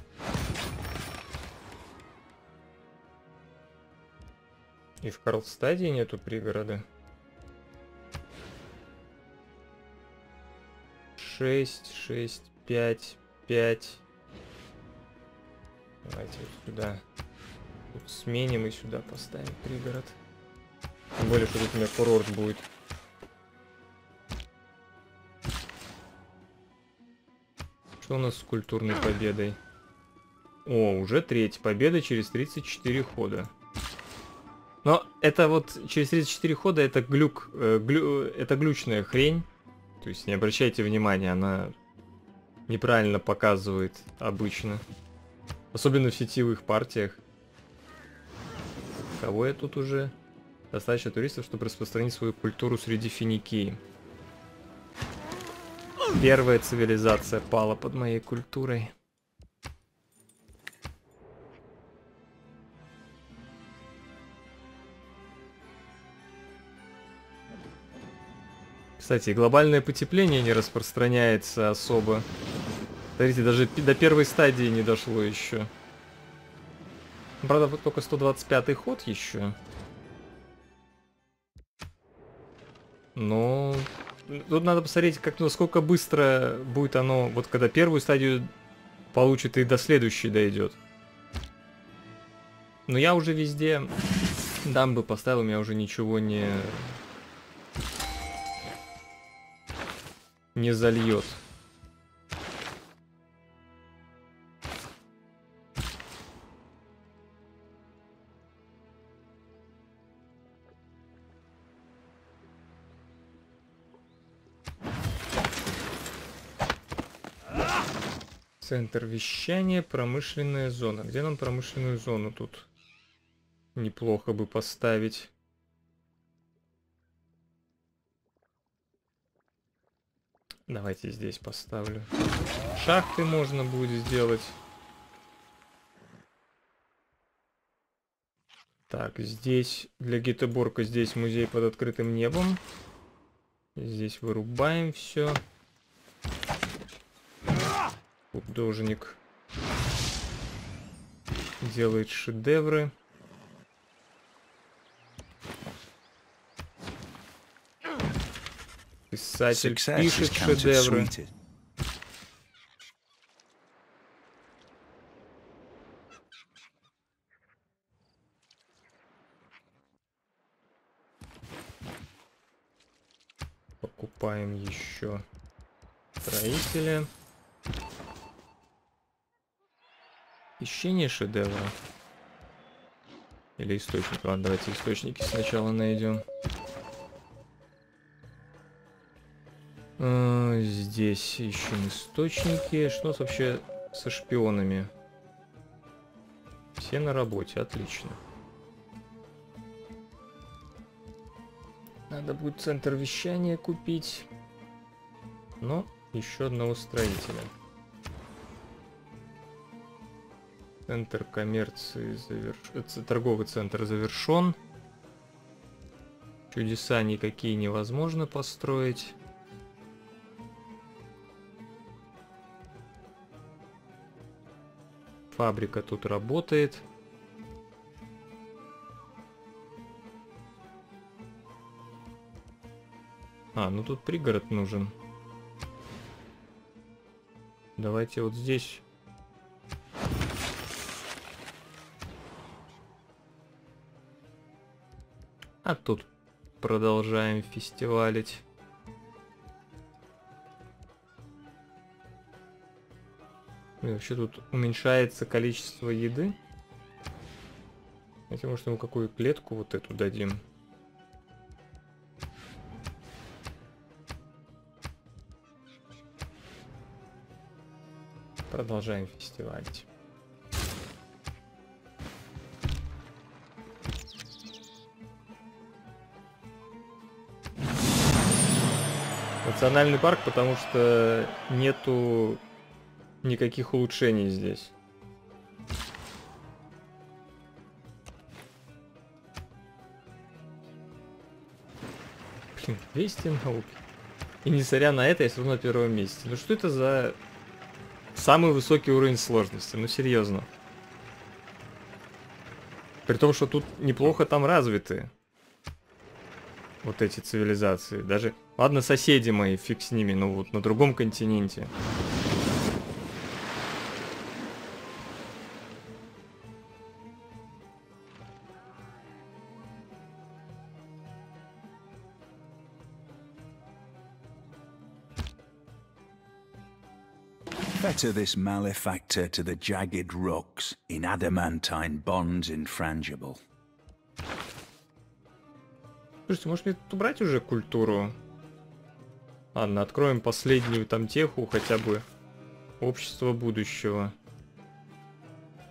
Speaker 1: И в Карлстаде нету пригорода. Шесть, шесть, пять, пять. Давайте вот сюда. Тут сменим и сюда поставим пригород. Тем более, что тут у меня курорт будет. Что у нас с культурной победой? О, уже третья победа через тридцать четыре хода. Но это вот через тридцать четыре хода это глюк, э, глю, это глючная хрень. То есть не обращайте внимания, она неправильно показывает обычно. Особенно в сетевых партиях. Кого я тут уже? Достаточно туристов, чтобы распространить свою культуру среди Финикии. Первая цивилизация пала под моей культурой. Кстати, глобальное потепление не распространяется особо. Смотрите, даже до первой стадии не дошло еще. Правда, вот только сто двадцать пятый ход еще. Но тут надо посмотреть, как, насколько быстро будет оно, вот когда первую стадию получит и до следующей дойдет. Но я уже везде дамбы поставил, у меня уже ничего не... не зальет. Центр вещания, промышленная зона. Где нам промышленную зону тут? Неплохо бы поставить. Давайте здесь поставлю. Шахты можно будет сделать. Так, здесь для Гетеборга, здесь музей под открытым небом. Здесь вырубаем все. Художник делает шедевры. Писатель пишет шедевры. Покупаем еще строителя. Ищение шедевра. Или источник. Ладно, давайте источники сначала найдем. А, здесь ищем источники. Что у нас вообще со шпионами? Все на работе, отлично. Надо будет центр вещания купить. Но еще одного строителя. Центр коммерции завершен. Торговый центр завершен. Чудеса никакие невозможно построить. Фабрика тут работает. А, ну тут пригород нужен. Давайте вот здесь. А тут продолжаем фестивалить. И вообще тут уменьшается количество еды. Давайте, может, ему какую клетку вот эту дадим. Продолжаем фестивалить. Национальный парк, потому что нету никаких улучшений здесь. Блин, двести науки. И несмотря на это, я все равно на первом месте. Ну что это за самый высокий уровень сложности? Ну серьезно. При том, что тут неплохо там развиты вот эти цивилизации. Даже, ладно, соседи мои, фиг с ними, но вот на другом континенте.
Speaker 2: Fetter this malefactor to the jagged rocks, in adamantine bonds infrangible.
Speaker 1: Слушайте, может мне тут убрать уже культуру? Ладно, откроем последнюю там теху, хотя бы общество будущего.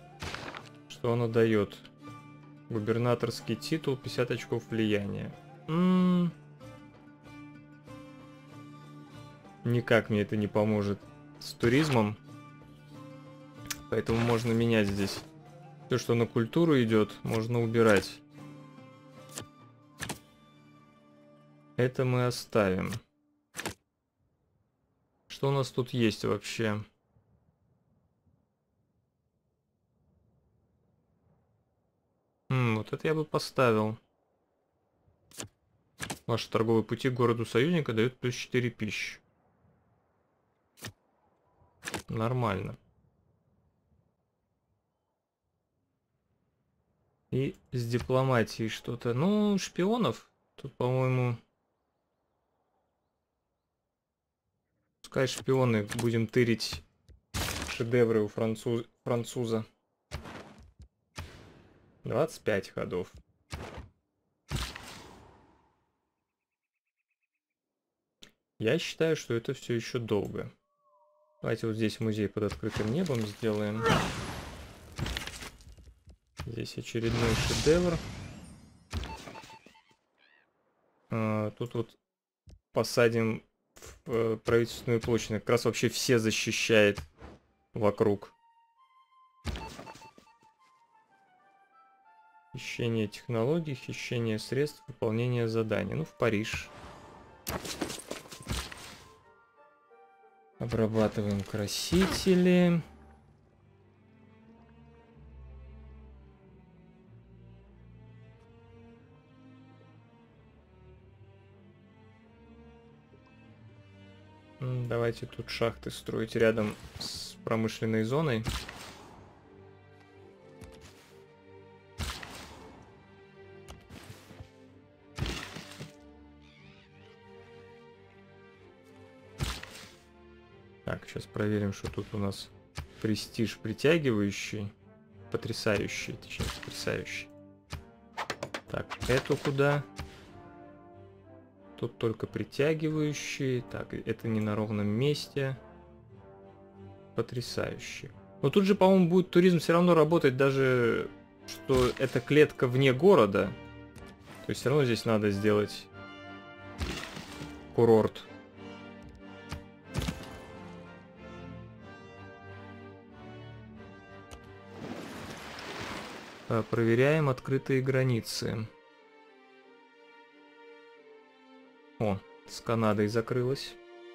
Speaker 1: Что оно дает? Губернаторский титул, пятьдесят очков влияния. М-м- Никак мне это не поможет с туризмом. Поэтому можно менять здесь. Все, что на культуру идет, можно убирать. Это мы оставим. Что у нас тут есть вообще? М, вот это я бы поставил. Ваши торговые пути к городу союзника дают плюс четыре пищи. Нормально. И с дипломатией что-то. Ну, шпионов. Тут, по-моему... Пускай шпионы. Будем тырить шедевры у француз... француза. двадцать пять ходов. Я считаю, что это все еще долго. Давайте вот здесь музей под открытым небом сделаем. Здесь очередной шедевр. А, тут вот посадим в правительственную площадь. Как раз вообще все защищает вокруг. Хищение технологий, хищение средств, выполнение заданий. Ну, в Париж. Обрабатываем красители. Давайте тут шахты строить рядом с промышленной зоной. Так, сейчас проверим, что тут у нас престиж притягивающий. Потрясающий, точнее, потрясающий. Так, эту куда? Тут только притягивающие. Так, это не на ровном месте. Потрясающе. Но тут же, по-моему, будет туризм все равно работать, даже что это клетка вне города. То есть все равно здесь надо сделать курорт. Проверяем открытые границы. О, с Канадой закрылась.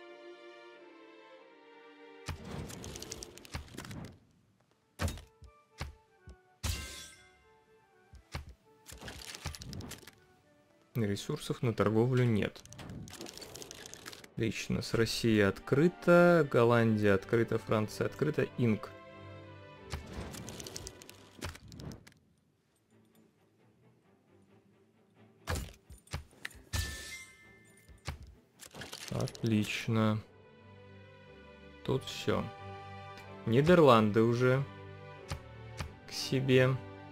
Speaker 1: Ресурсов на торговлю нет. Отлично, с Россией открыто, Голландия открыта, Франция открыта, Инк. Отлично. Тут все. Нидерланды уже к себе.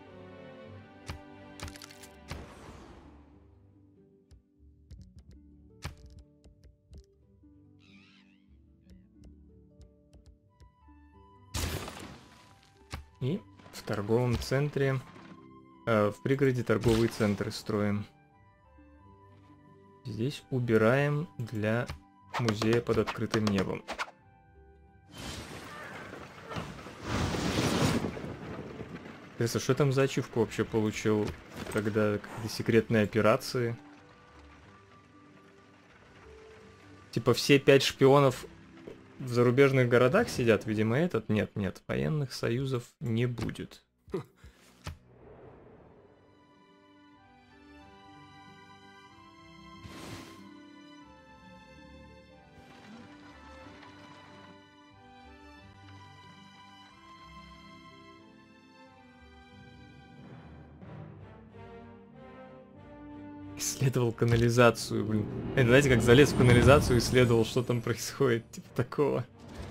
Speaker 1: И в торговом центре, э, в пригороде торговые центры строим. Здесь убираем для музея под открытым небом. Интересно, что там за ачивку вообще получил, когда какие-то секретные операции? Типа все пять шпионов в зарубежных городах сидят, видимо, этот? Нет, нет, военных союзов не будет. Исследовал канализацию, блин. Это, знаете, как залез в канализацию и исследовал, что там происходит, типа такого.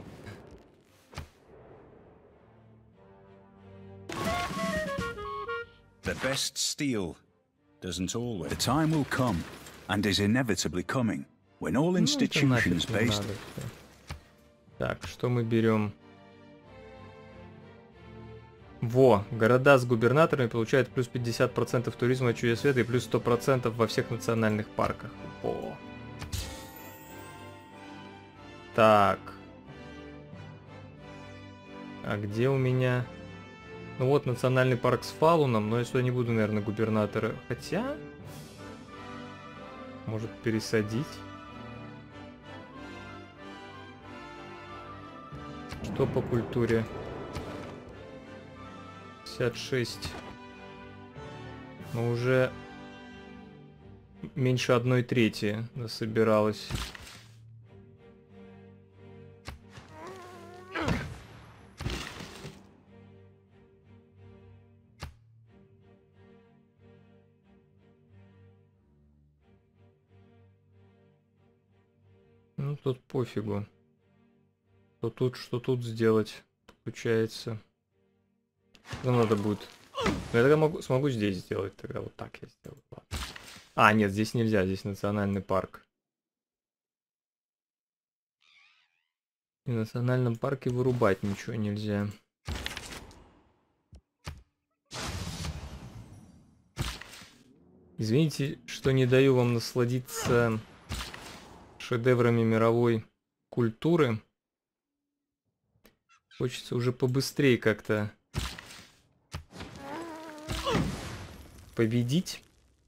Speaker 2: The best steel doesn't always. The time will come, and is inevitably coming, when all institutions
Speaker 1: ну,
Speaker 2: based.
Speaker 1: Так, что мы берем? Во, города с губернаторами получают плюс пятьдесят процентов туризма от чудес света и плюс сто процентов во всех национальных парках. Во. Так. А где у меня... Ну вот национальный парк с фалуном, но я сюда не буду, наверное, губернатора. Хотя... Может пересадить? Что по культуре? пятьдесят шесть. Но уже меньше одной трети насобиралось. Ну тут пофигу. Что тут, что тут сделать, получается. Ну, надо будет. Но я тогда могу, смогу здесь сделать. Тогда вот так я сделаю. Ладно. А, нет, здесь нельзя. Здесь национальный парк. И в национальном парке вырубать ничего нельзя. Извините, что не даю вам насладиться шедеврами мировой культуры. Хочется уже побыстрее как-то победить.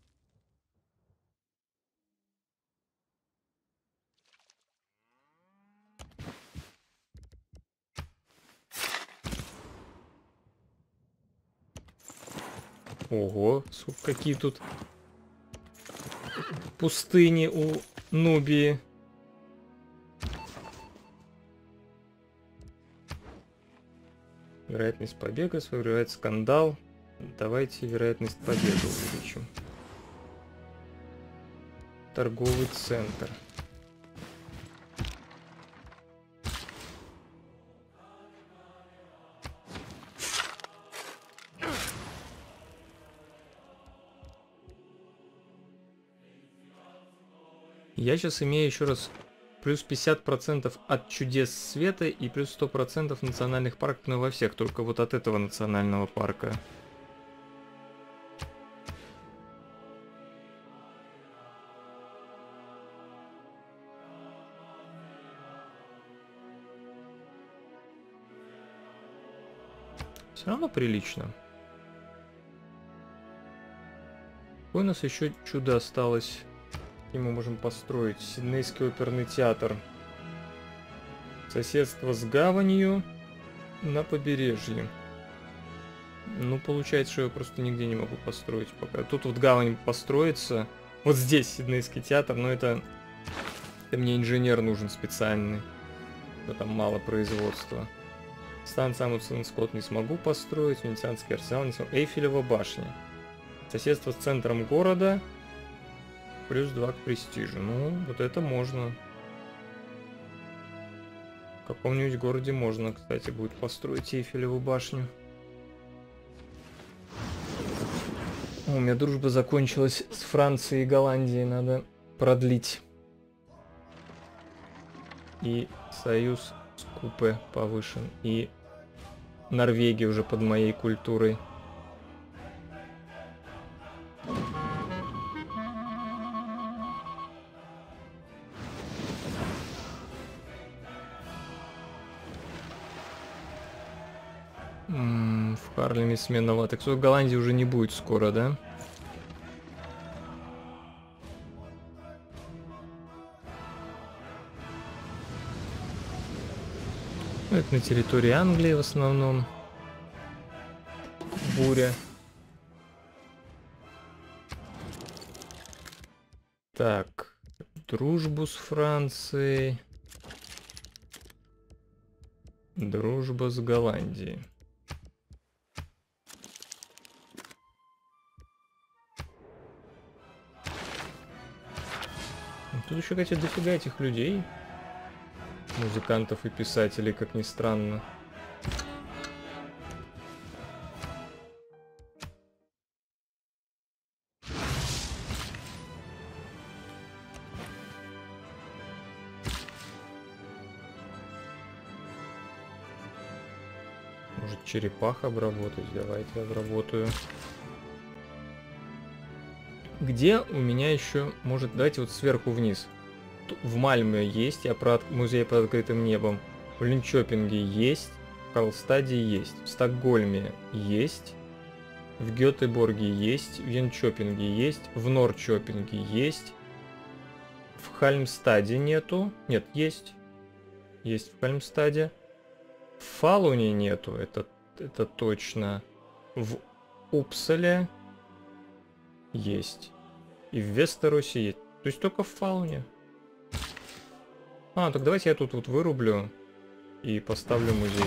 Speaker 1: Ого, сука, какие тут пустыни у Нубии. Вероятность побега, сформирует скандал. Давайте вероятность победы увеличим. Торговый центр. Я сейчас имею еще раз плюс пятьдесят процентов от чудес света и плюс сто процентов национальных парков, но во всех, только вот от этого национального парка. Все равно прилично. Какой у нас еще чудо осталось? И мы можем построить Сиднейский оперный театр. Соседство с гаванью на побережье. Ну, получается, что я просто нигде не могу построить пока. Тут вот гавань построится. Вот здесь Сиднейский театр, но это... Это мне инженер нужен специальный. Но там мало производства. Станцию Амундсен Скотт не смогу построить. Венецианский арсенал не смогу. Эйфелева башня. Соседство с центром города... Плюс два к престижу. Ну, вот это можно. В каком-нибудь городе можно, кстати, будет построить Эйфелеву башню. О, у меня дружба закончилась с Францией и Голландией. Надо продлить. И союз с Купе повышен. И Норвегия уже под моей культурой. В Харлеме смена латекс. В Голландии уже не будет скоро, да? Это на территории Англии в основном. Буря. Так. Дружбу с Францией. Дружба с Голландией. Тут еще, кстати, дофига этих людей. Музыкантов и писателей, как ни странно. Может, черепах обработать? Давайте обработаю. Где у меня еще может... Давайте вот сверху вниз. В Мальме есть, я про музей под открытым небом. В Линчопинге есть. В Карлстаде есть. В Стокгольме есть. В Гетеборге есть. В Янчопинге есть. В Норчопинге есть. В Хальмстаде нету. Нет, есть. Есть в Хальмстаде. В Фалуне нету, это, это точно. В Упсале есть. И в Вестеросе есть. То есть только в Фалуне. А, так давайте я тут вот вырублю и поставлю музей.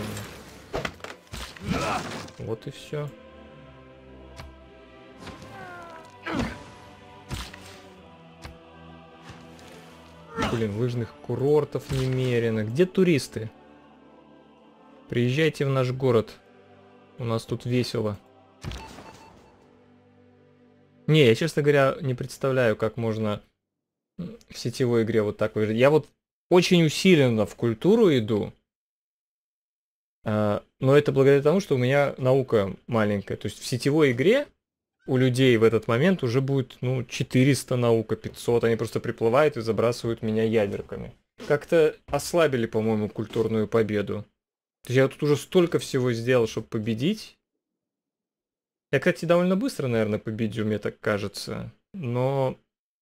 Speaker 1: Вот и все. Блин, лыжных курортов немерено. Где туристы? Приезжайте в наш город. У нас тут весело. Не, я, честно говоря, не представляю, как можно в сетевой игре вот так выжить. Я вот очень усиленно в культуру иду. Но это благодаря тому, что у меня наука маленькая. То есть в сетевой игре у людей в этот момент уже будет, ну, четыреста наука, пятьсот. Они просто приплывают и забрасывают меня ядерками. Как-то ослабили, по-моему, культурную победу. То есть я тут уже столько всего сделал, чтобы победить. Я, кстати, довольно быстро, наверное, победю, мне так кажется. Но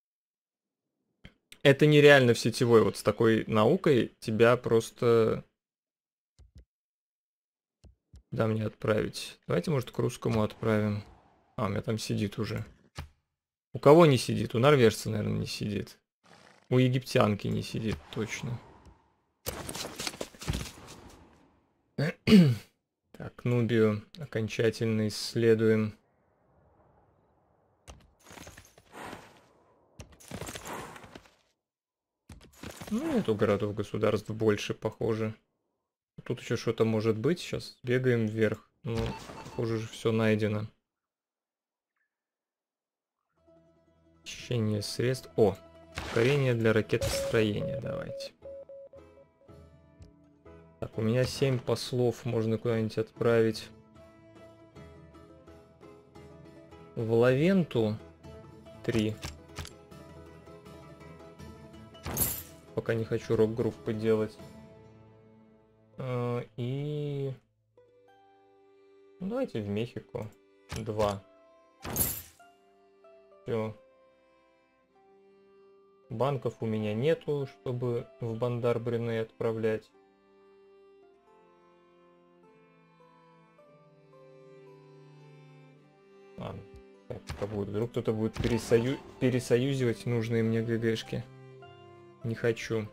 Speaker 1: это нереально в сетевой. Вот с такой наукой тебя просто... Да, мне отправить. Давайте, может, к русскому отправим. А, у меня там сидит уже. У кого не сидит? У норвежца, наверное, не сидит. У египтянки не сидит, точно. Так, Нубию окончательно исследуем. Ну, нету городов, государств больше, похоже. Тут еще что-то может быть. Сейчас бегаем вверх. Ну, похоже, же все найдено. Очищение средств. О, ускорение для ракетостроения. Давайте. Так, у меня семь послов. Можно куда-нибудь отправить. В Лавенту три. Пока не хочу рок-группы делать. И... Ну, давайте в Мехико. Два. Все. Банков у меня нету, чтобы в Бандар-Брене отправлять. А, как будет? Вдруг кто-то будет пересою... пересоюзивать нужные мне ГГшки. Не хочу.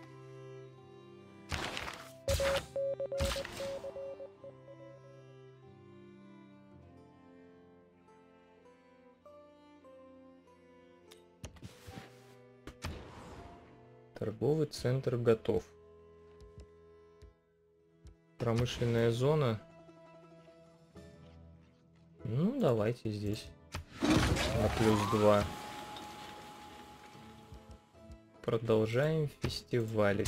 Speaker 1: Торговый центр готов. Промышленная зона. Ну, давайте здесь. На плюс два. Продолжаем фестивалить.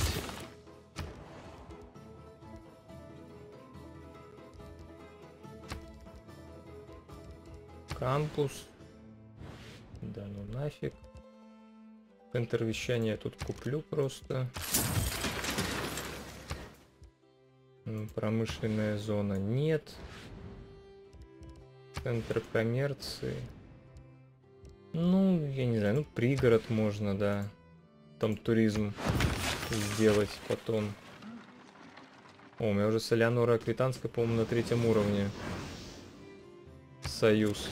Speaker 1: Кампус. Да ну нафиг. Центр вещания я тут куплю просто. Промышленная зона нет. Центр коммерции. Ну, я не знаю, ну пригород можно, да. Там туризм сделать потом. О, у меня уже Солянора Аквитанская, по-моему, на третьем уровне. Союз.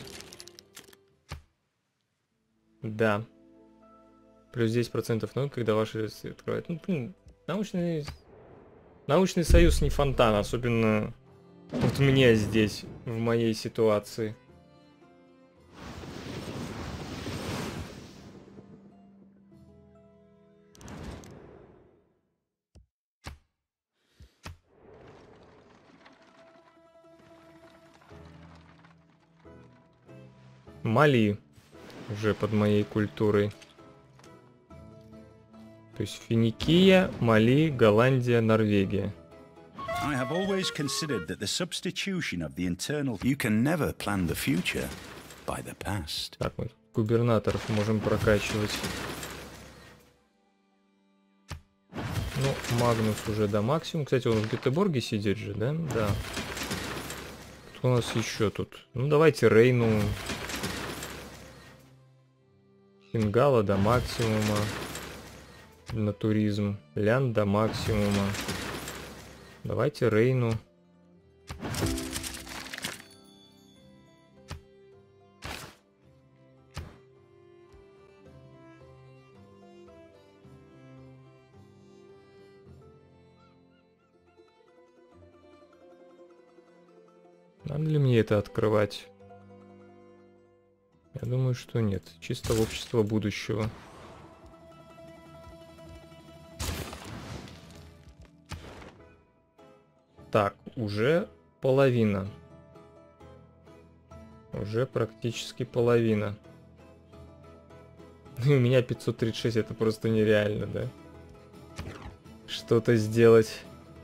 Speaker 1: Да. Плюс десять процентов наук, когда ваши открывают. Ну, блин, научный... Научный союз не фонтан, особенно вот мне здесь, в моей ситуации. Мали уже под моей культурой. То есть Финикия, Мали, Голландия, Норвегия.
Speaker 2: have always considered that the substitution of the internal... You can never plan the future by the past.
Speaker 1: Так, мы губернаторов можем прокачивать. Ну, Магнус уже до максимума. Кстати, он в Гетеборге сидит же, да? Да. Кто у нас еще тут? Ну, давайте Рейну. Фингала до максимума. На туризм. Лян до максимума. Давайте Рейну. Надо ли мне это открывать? Я думаю, что нет. Чисто в общество будущего. Так, уже половина. Уже практически половина. И у меня пятьсот тридцать шесть, это просто нереально, да? Что-то сделать.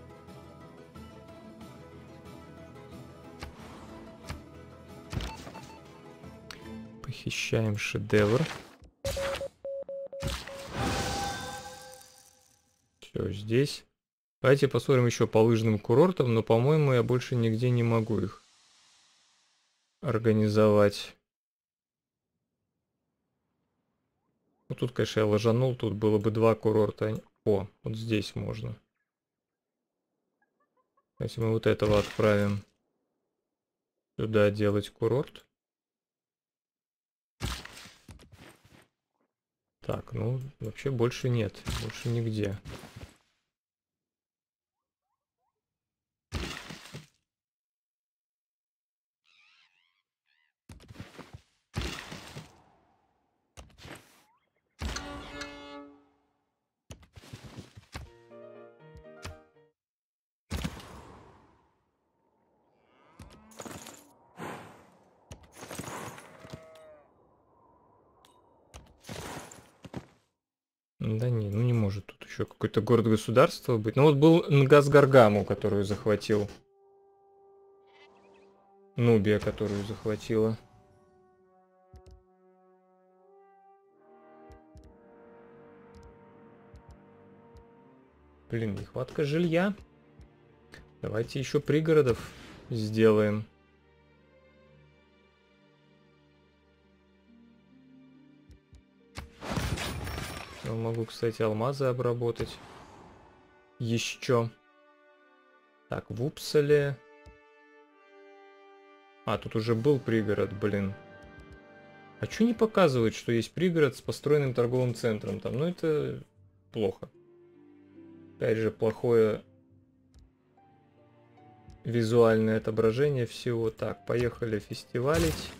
Speaker 1: Похищаем шедевр. Все, здесь. Давайте посмотрим еще по лыжным курортам, но, по-моему, я больше нигде не могу их организовать. Ну, тут, конечно, я ложанул, тут было бы два курорта. О, вот здесь можно. Давайте мы вот этого отправим сюда делать курорт. Так, ну, вообще больше нет, больше нигде. Да не, ну не может тут еще какой-то город-государство быть. Ну вот был Нгазгаргаму, которую захватил. Нубия, которую захватила. Блин, нехватка жилья. Давайте еще пригородов сделаем. Я могу, кстати, алмазы обработать. Еще. Так, в Упсале. А, тут уже был пригород, блин. А что не показывает, что есть пригород с построенным торговым центром там? Ну, это плохо. Опять же, плохое визуальное отображение всего. Так, поехали фестивалить.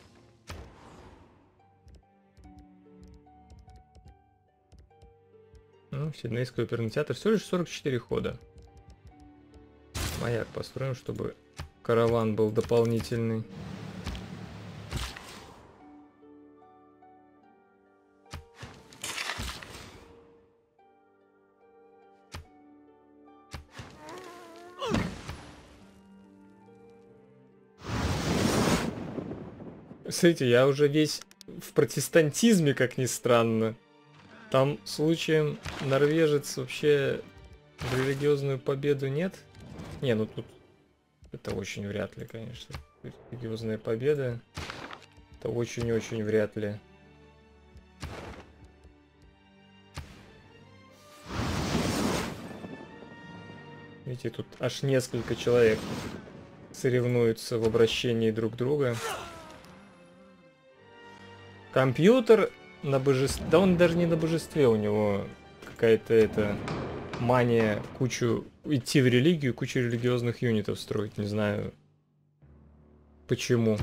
Speaker 1: Ну, Сиднейский оперный театр. Всего лишь сорок четыре хода. Маяк построим, чтобы караван был дополнительный. Смотрите, я уже весь в протестантизме, как ни странно. Там случаем норвежец вообще в религиозную победу нет? Не, ну тут это очень вряд ли, конечно. Религиозная победа. Это очень-очень вряд ли. Видите, тут аж несколько человек соревнуются в обращении друг друга. Компьютер на божестве... Да он даже не на божестве, у него какая-то это мания кучу... идти в религию, кучу религиозных юнитов строить. Не знаю почему.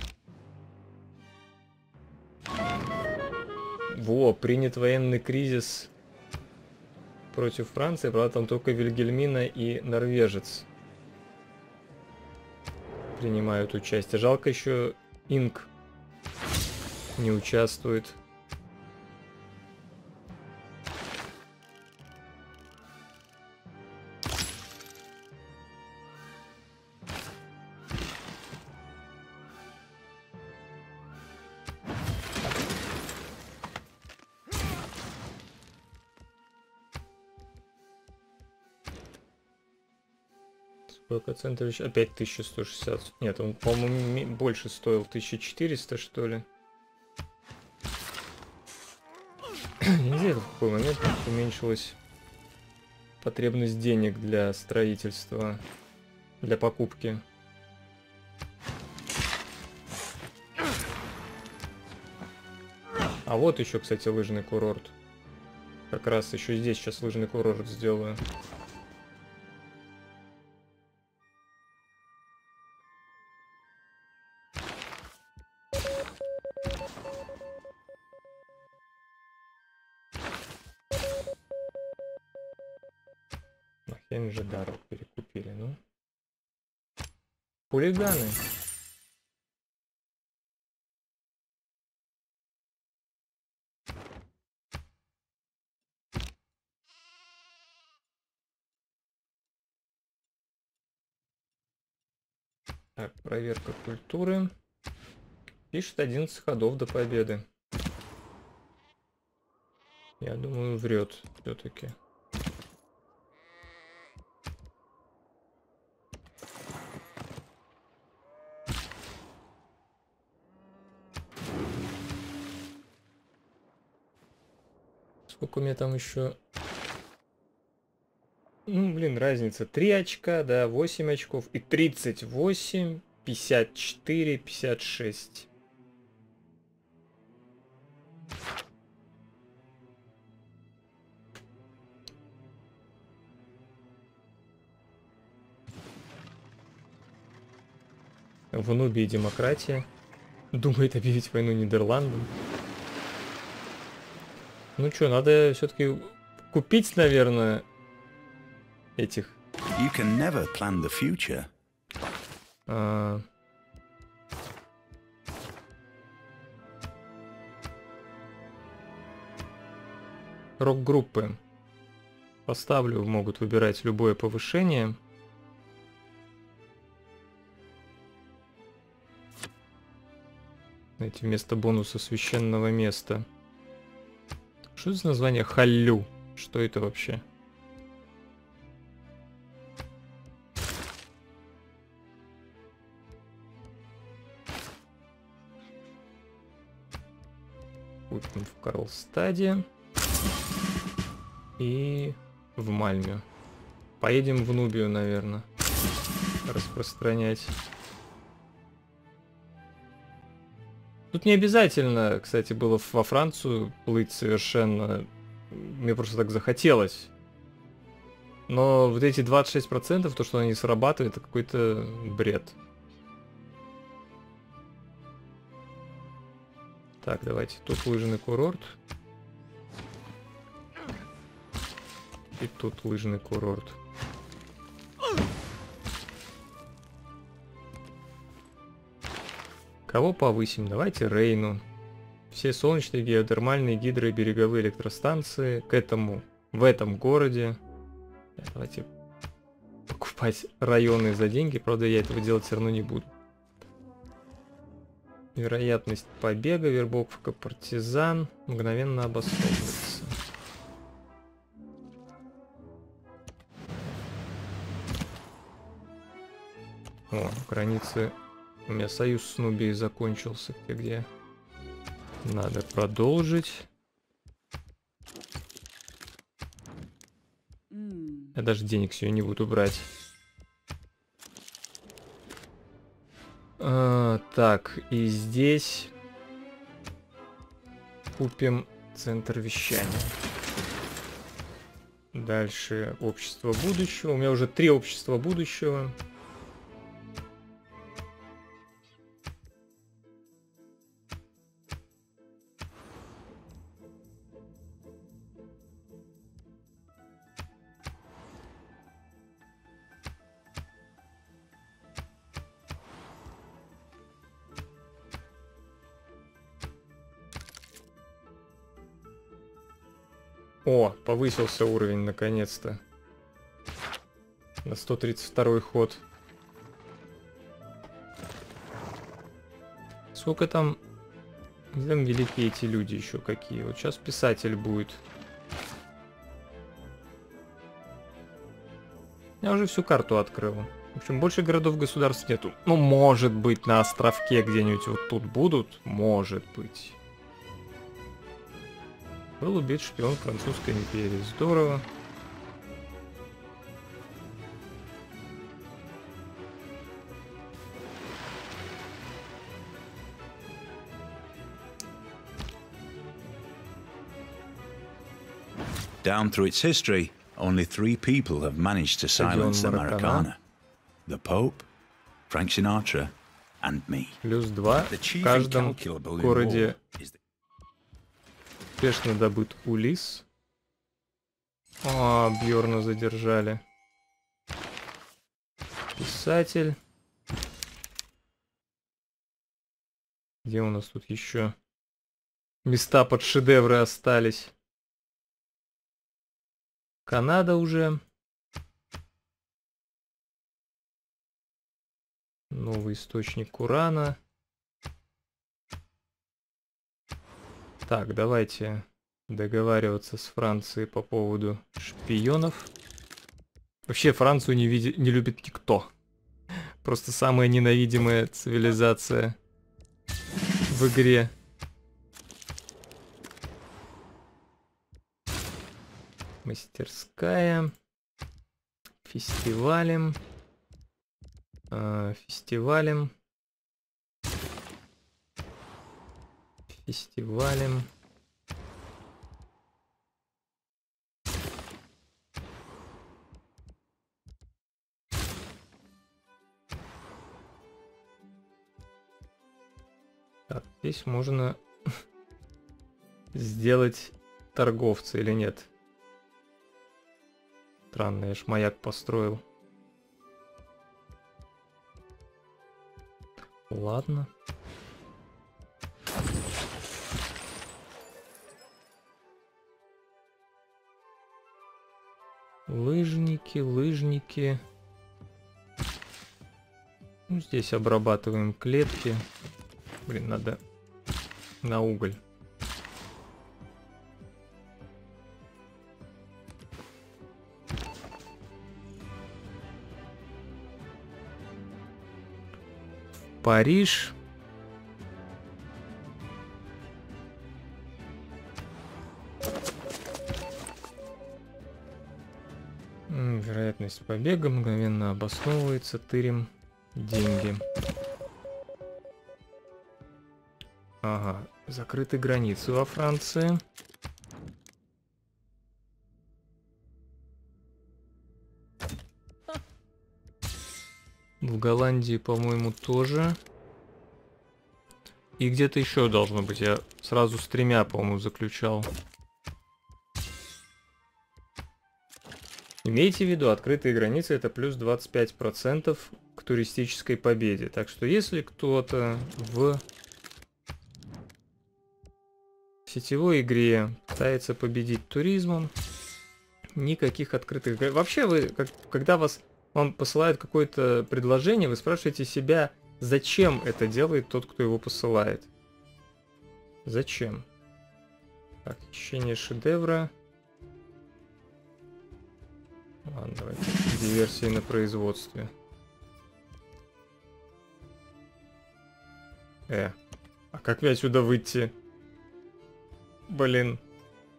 Speaker 1: Во, принят военный кризис против Франции. Правда, там только Вильгельмина и норвежец принимают участие. Жалко, еще Инк не участвует. Центр вещания. Опять тысяча сто шестьдесят. Нет, он, по-моему, больше стоил. тысяча четыреста, что ли. Не знаю, в какой момент уменьшилась потребность денег для строительства, для покупки. А вот еще, кстати, лыжный курорт. Как раз еще здесь сейчас лыжный курорт сделаю. Нахрен же дорог перекупили, ну. Хулиганы. Так, проверка культуры. Пишет одиннадцать ходов до победы. Я думаю, врет все-таки. Сколько у меня там еще? Ну, блин, разница. три очка, да, восемь очков. И тридцать восемь, пятьдесят четыре, пятьдесят шесть. В Нубии демократия. Думает объявить войну Нидерландам. Ну что, надо все-таки купить, наверное, этих.
Speaker 2: You can never plan the future.
Speaker 1: А... Рок-группы. Поставлю, могут выбирать любое повышение. Найти вместо бонуса священного места. Что за название Халлю? Что это вообще? Купим в Карлстаде. И в Мальме. Поедем в Нубию, наверное. Распространять. Тут не обязательно, кстати, было во Францию плыть совершенно. Мне просто так захотелось. Но вот эти двадцать шесть процентов, то, что они срабатывают, это какой-то бред. Так, давайте. Тут лыжный курорт. И тут лыжный курорт. Кого повысим? Давайте Рейну. Все солнечные, геотермальные, гидро- и береговые электростанции к этому, в этом городе. Давайте покупать районы за деньги. Правда, я этого делать все равно не буду. Вероятность побега, вербовка партизан мгновенно обосновывается. О, границы. У меня союз с Нубией закончился. Где, где? Надо продолжить. Я даже денег себе не буду брать. А, так, и здесь купим центр вещания. Дальше общество будущего. У меня уже три общества будущего. О, повысился уровень наконец-то. На сто тридцать второй ход. Сколько там... Где там великие эти люди еще какие? Вот сейчас писатель будет. Я уже всю карту открыл. В общем, больше городов-государств нету. Ну, может быть, на островке где-нибудь вот тут будут. Может быть. Был убит шпион французской империи. Здорово.
Speaker 2: Down through its history, only three people have managed to silence the Maracana. The Pope, Frank Sinatra, and me.
Speaker 1: Плюс два. В каждом городе успешно добыт Улисс. О, Бьорна задержали. Писатель. Где у нас тут еще места под шедевры остались? Канада уже. Новый источник урана. Так, давайте договариваться с Францией по поводу шпионов. Вообще Францию не, види... не любит никто. Просто самая ненавидимая цивилизация в игре. Мастерская. Фестивалем. Э, фестивалем. Фестивалем. Так, здесь можно сделать торговца или нет? Странно, я ж маяк построил. Ладно. Лыжники, лыжники. Ну, здесь обрабатываем клетки. Блин, надо на уголь. Париж. Вероятность побега мгновенно обосновывается. Тырим деньги. Ага, закрыты границы во Франции. В Голландии, по-моему, тоже. И где-то еще должно быть. Я сразу с тремя, по-моему, заключал. Имейте в виду, открытые границы это плюс двадцать пять процентов к туристической победе. Так что если кто-то в сетевой игре пытается победить туризмом, никаких открытых границ. Вообще вы, как, когда вас вам посылают какое-то предложение, вы спрашиваете себя, зачем это делает тот, кто его посылает. Зачем? Так, хищение шедевра. Ладно, давайте. Диверсии на производстве. Э, а как мне отсюда выйти? Блин.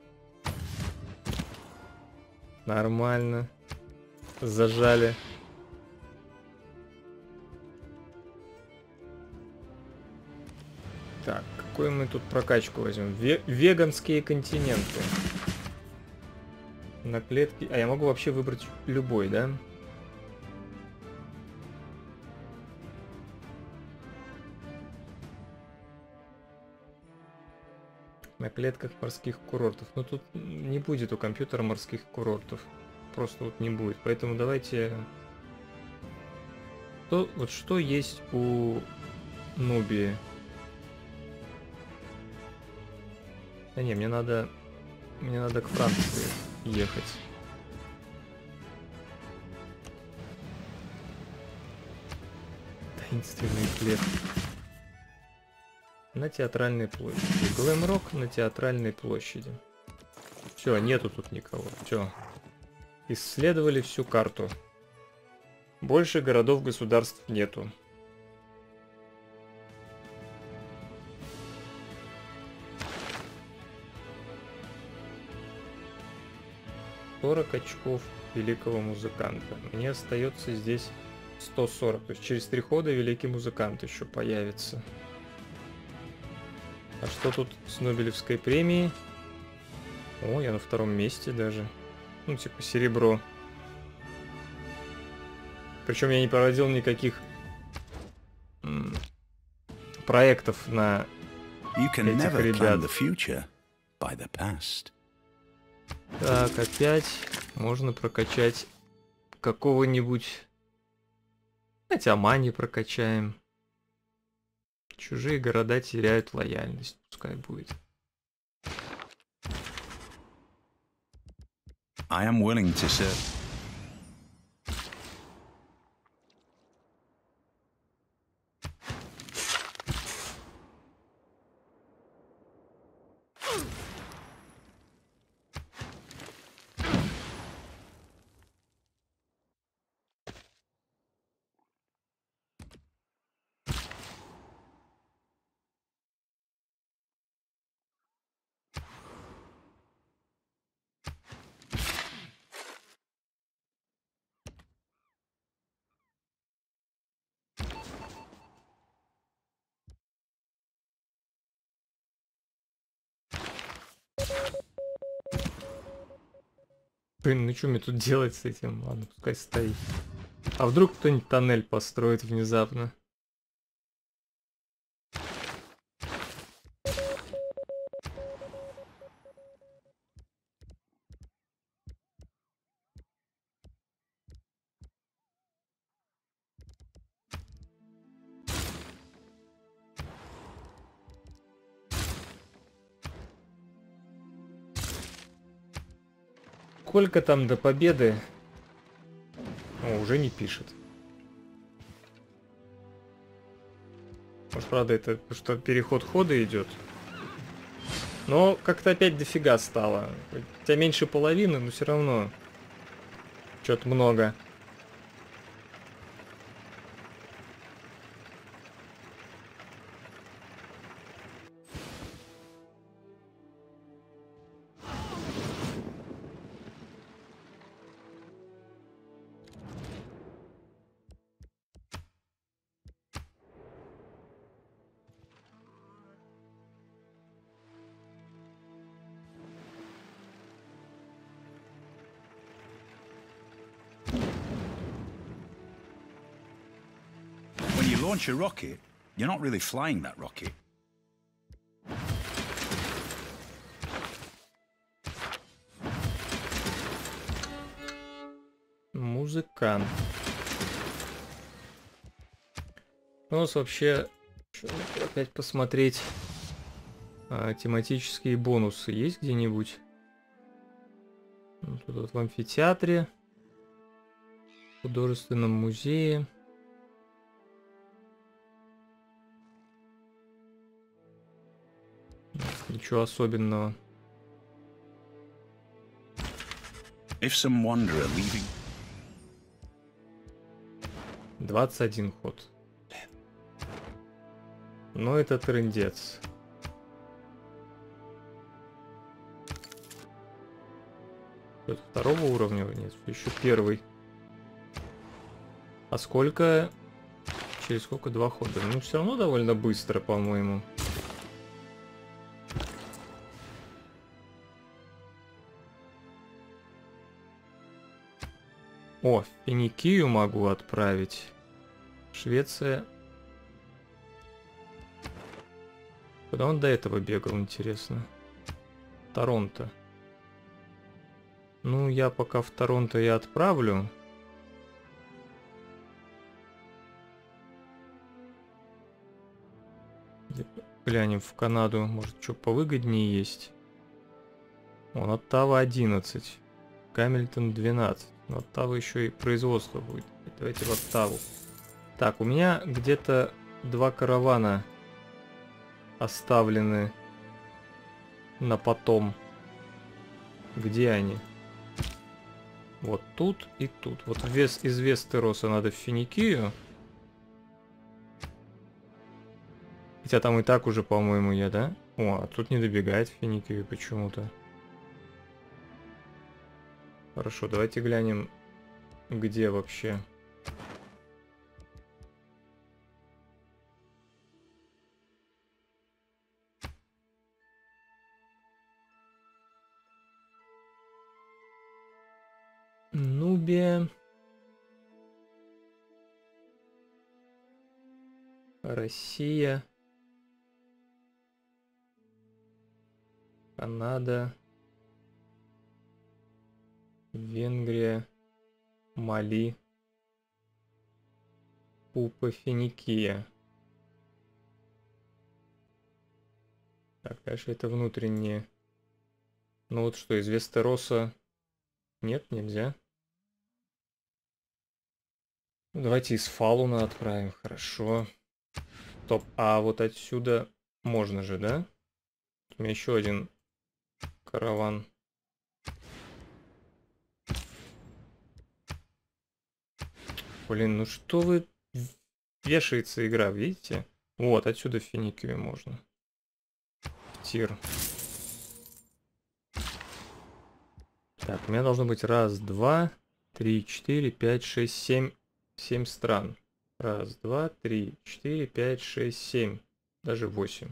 Speaker 1: Нормально. Зажали. Так, какую мы тут прокачку возьмем? Ве веганские континенты. На клетке. А я могу вообще выбрать любой, да? На клетках морских курортов. Но тут не будет у компьютера морских курортов. Просто вот не будет. Поэтому давайте... Что, вот что есть у Нубии? Да не, мне надо... Мне надо к Франции ехать. Таинственный хлеб. На театральной площади. Глэм-рок на театральной площади. Все, нету тут никого. Все. Исследовали всю карту. Больше городов-государств нету. сорок очков великого музыканта. Мне остается здесь сто сорок. То есть через три хода великий музыкант еще появится. А что тут с Нобелевской премией? О, я на втором месте даже. Ну, типа серебро. Причем я не проводил никаких м, проектов на этих ребят. Так, опять можно прокачать какого-нибудь... Хотя Мани прокачаем. Чужие города теряют лояльность. Пускай будет.
Speaker 2: I am willing to serve.
Speaker 1: Блин, ну что мне тут делать с этим? Ладно, пускай стоит. А вдруг кто-нибудь тоннель построит внезапно? Сколько там до победы? О, уже не пишет. Может, правда, это потому что переход хода идет. Но как-то опять дофига стало. Хотя меньше половины, но все равно. Что-то много.
Speaker 2: Launch a rocket, you're not really flying that rocket.
Speaker 1: Музыкант. У нас вообще опять посмотреть а, тематические бонусы есть где-нибудь? Тут вот в амфитеатре, в художественном музее. Ничего особенного.
Speaker 2: If some wanderer leaving...
Speaker 1: двадцать один ход. Но это трындец. Это второго уровня? Нет, еще первый. А сколько? Через сколько? Два хода. Ну, все равно довольно быстро, по-моему. О, Финикию могу отправить. Швеция. Куда он до этого бегал, интересно? Торонто. Ну, я пока в Торонто и отправлю. Глянем в Канаду. Может, что повыгоднее есть. Он Оттава одиннадцать. Гамильтон двенадцать. Но Оттава еще и производство будет. Давайте в Оттаву. Так, у меня где-то два каравана оставлены на потом. Где они? Вот тут и тут. Вот вес из Вестероса надо в Финикию. Хотя там и так уже, по-моему, я, да? О, а тут не добегает в Финикию почему-то. Хорошо, давайте глянем, где вообще. Нубия. Россия. Канада. Венгрия. Мали. Пупа, Финикия. Так, дальше это внутренние. Ну вот что, из Вестероса... Нет, нельзя. Ну, давайте из Фалуна отправим, хорошо. Топ. А вот отсюда можно же, да? У меня еще один караван. Блин, ну что вы... Вешается игра, видите? Вот, отсюда в Финикию можно. Тир. Так, у меня должно быть раз, два, три, четыре, пять, шесть, семь. Семь стран. Раз, два, три, четыре, пять, шесть, семь. Даже восемь.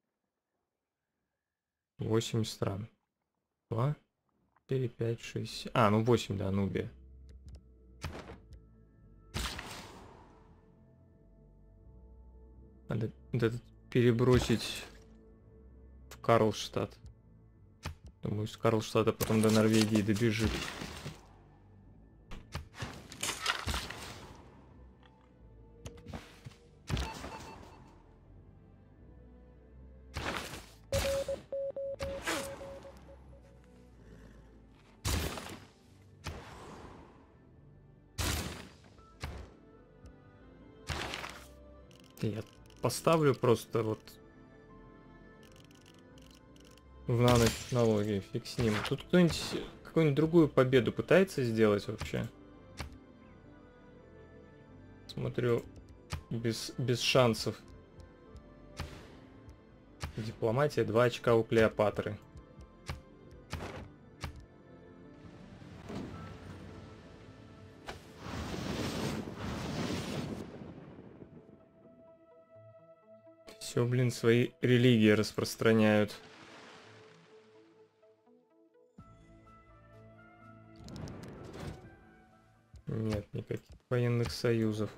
Speaker 1: Восемь стран. Два, четыре, пять, шесть. А, ну восемь, да, Нубия. Надо этот перебросить в Карлштадт. Думаю, с Карлштадта потом до Норвегии добежит. Я поставлю просто вот в нанотехнологии, фиг с ним. Тут кто-нибудь какую-нибудь другую победу пытается сделать вообще? Смотрю, без, без шансов. Дипломатия, два очка у Клеопатры. Все, блин, свои религии распространяют. Нет никаких военных союзов.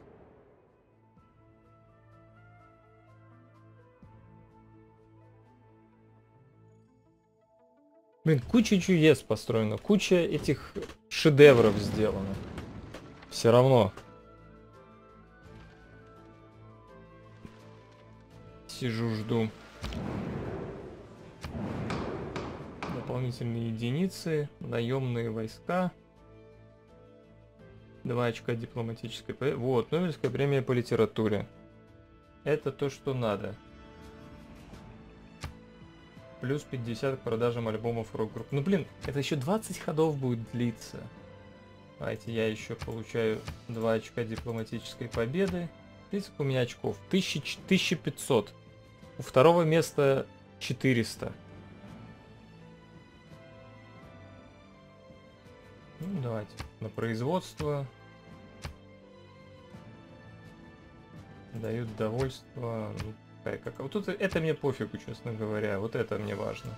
Speaker 1: Блин, куча чудес построена, куча этих шедевров сделано. Все равно. Сижу, жду. Дополнительные единицы, наемные войска. Два очка дипломатической. Вот, Нобелевская премия по литературе. Это то, что надо. Плюс пятьдесят к продажам альбомов рок-групп. Ну блин, это еще двадцать ходов будет длиться. Давайте я еще получаю два очка дипломатической победы. тридцать у меня очков. тысяча пятьсот. У второго места четыреста. Ну, давайте на производство. Дают довольство. Ну, как... Вот тут это мне пофигу, честно говоря. Вот это мне важно.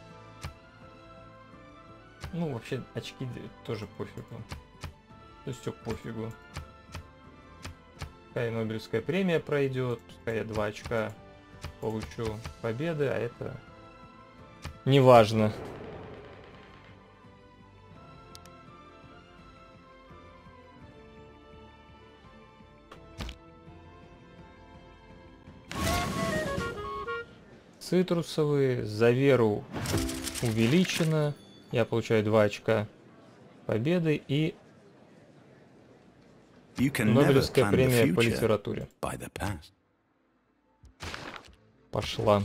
Speaker 1: Ну, вообще, очки тоже пофигу. То есть все пофигу. Пускай Нобелевская премия пройдет, пускай я два очка получу победы, а это не важно. Цитрусовые, за веру увеличено. Я получаю два очка победы и Нобелевская премия по литературе. Пошла.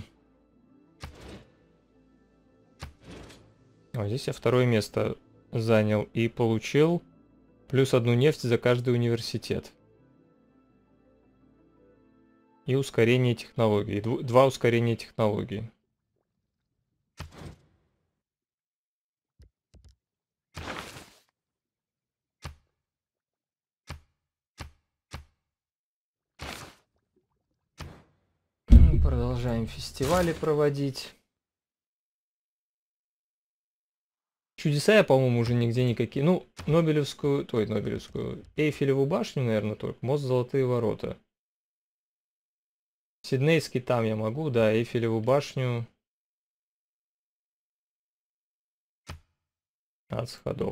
Speaker 1: А здесь я второе место занял и получил Плюс одну нефть за каждый университет. И ускорение технологий. Дв- Два ускорения технологий. Продолжаем фестивали проводить. Чудеса я, по-моему, уже нигде никакие. Ну, Нобелевскую, ой, Нобелевскую, Эйфелеву башню, наверное, только. Мост Золотые ворота. Сиднейский там я могу, да, Эйфелеву башню. От сходов.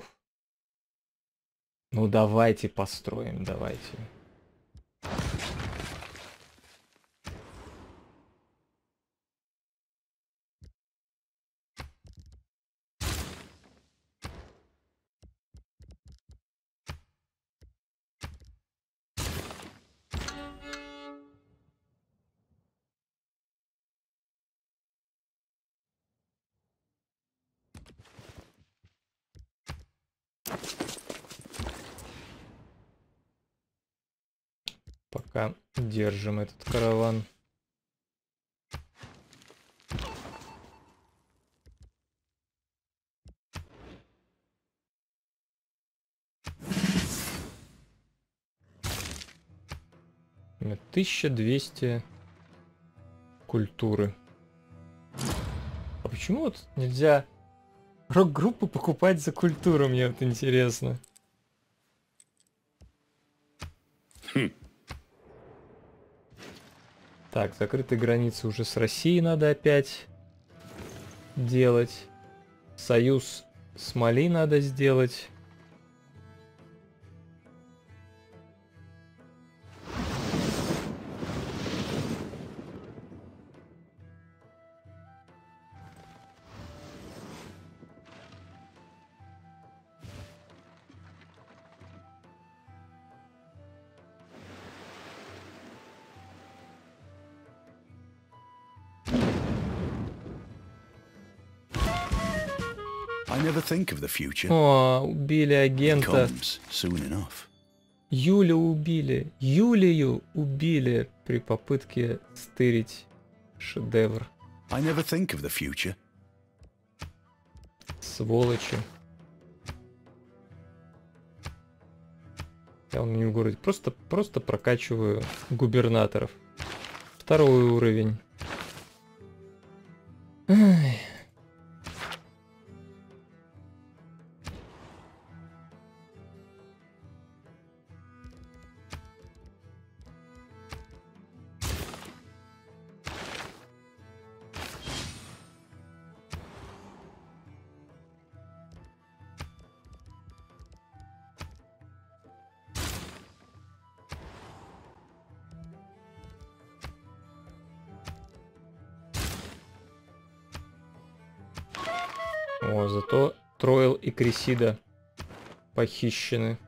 Speaker 1: Ну, давайте построим, давайте. Пока держим этот караван. тысяча двести культуры. А почему вот нельзя рок-группу покупать за культуру, мне вот интересно.
Speaker 2: Хм.
Speaker 1: Так, закрытые границы уже с Россией надо опять делать. Союз с Мали надо сделать.
Speaker 2: I never think of the future.
Speaker 1: О, убили
Speaker 2: It
Speaker 1: агента.
Speaker 2: comes soon enough.
Speaker 1: Юлю убили. Юлию убили при попытке стырить шедевр.
Speaker 2: I never think of the future.
Speaker 1: Сволочи. Я у меня в городе просто, просто прокачиваю губернаторов. Второй уровень. Ай. О, зато Троил и Крисида похищены.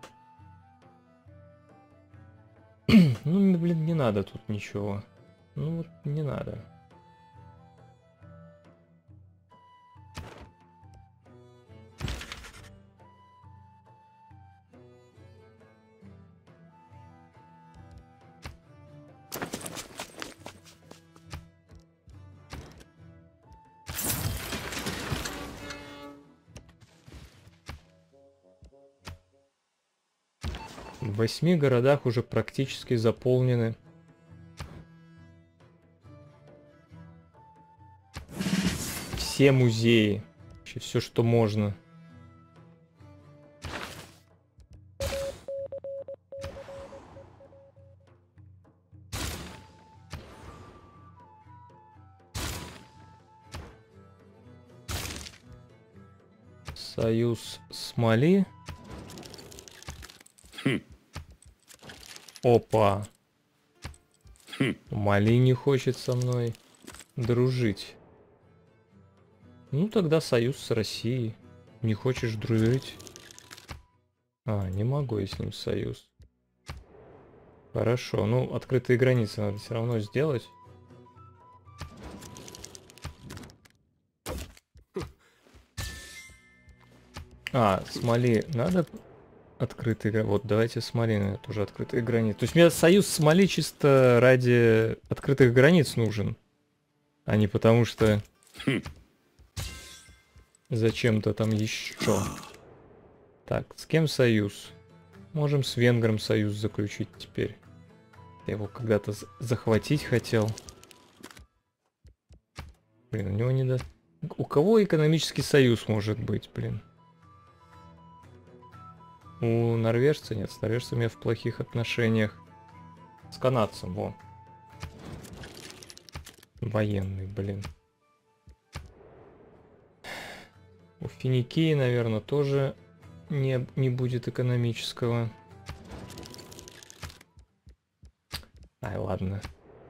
Speaker 1: Ну, блин, не надо тут ничего. Ну, вот не надо. В восьми городах уже практически заполнены. Все музеи. Вообще все, что можно. Союз с Мали.
Speaker 2: Хм.
Speaker 1: Опа.
Speaker 2: Хм.
Speaker 1: Мали не хочет со мной дружить. Ну тогда союз с Россией. Не хочешь дружить? А, не могу я с ним союз. Хорошо, ну открытые границы надо все равно сделать. А, с Мали надо открытые границы. Вот, давайте с Малиной тоже открытые границы. То есть мне союз с Мали чисто ради открытых границ нужен. А не потому что... Зачем-то там еще. Так, с кем союз? Можем с венгром союз заключить теперь. Я его когда-то захватить хотел. Блин, у него не до... У кого экономический союз может быть, блин? У норвежца нет, с норвежцами я в плохих отношениях. С канадцем, во. Военный, блин. У Финикии, наверное, тоже не, не будет экономического. Ай, ладно.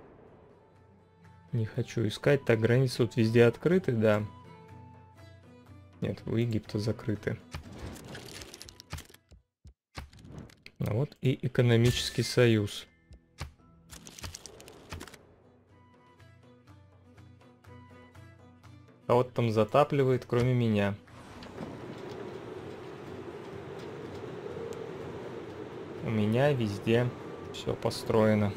Speaker 1: Не хочу искать. Так, границы вот везде открыты, да. Нет, у Египта закрыты. А вот и экономический союз. А вот там затапливает, кроме меня. У меня везде все построено.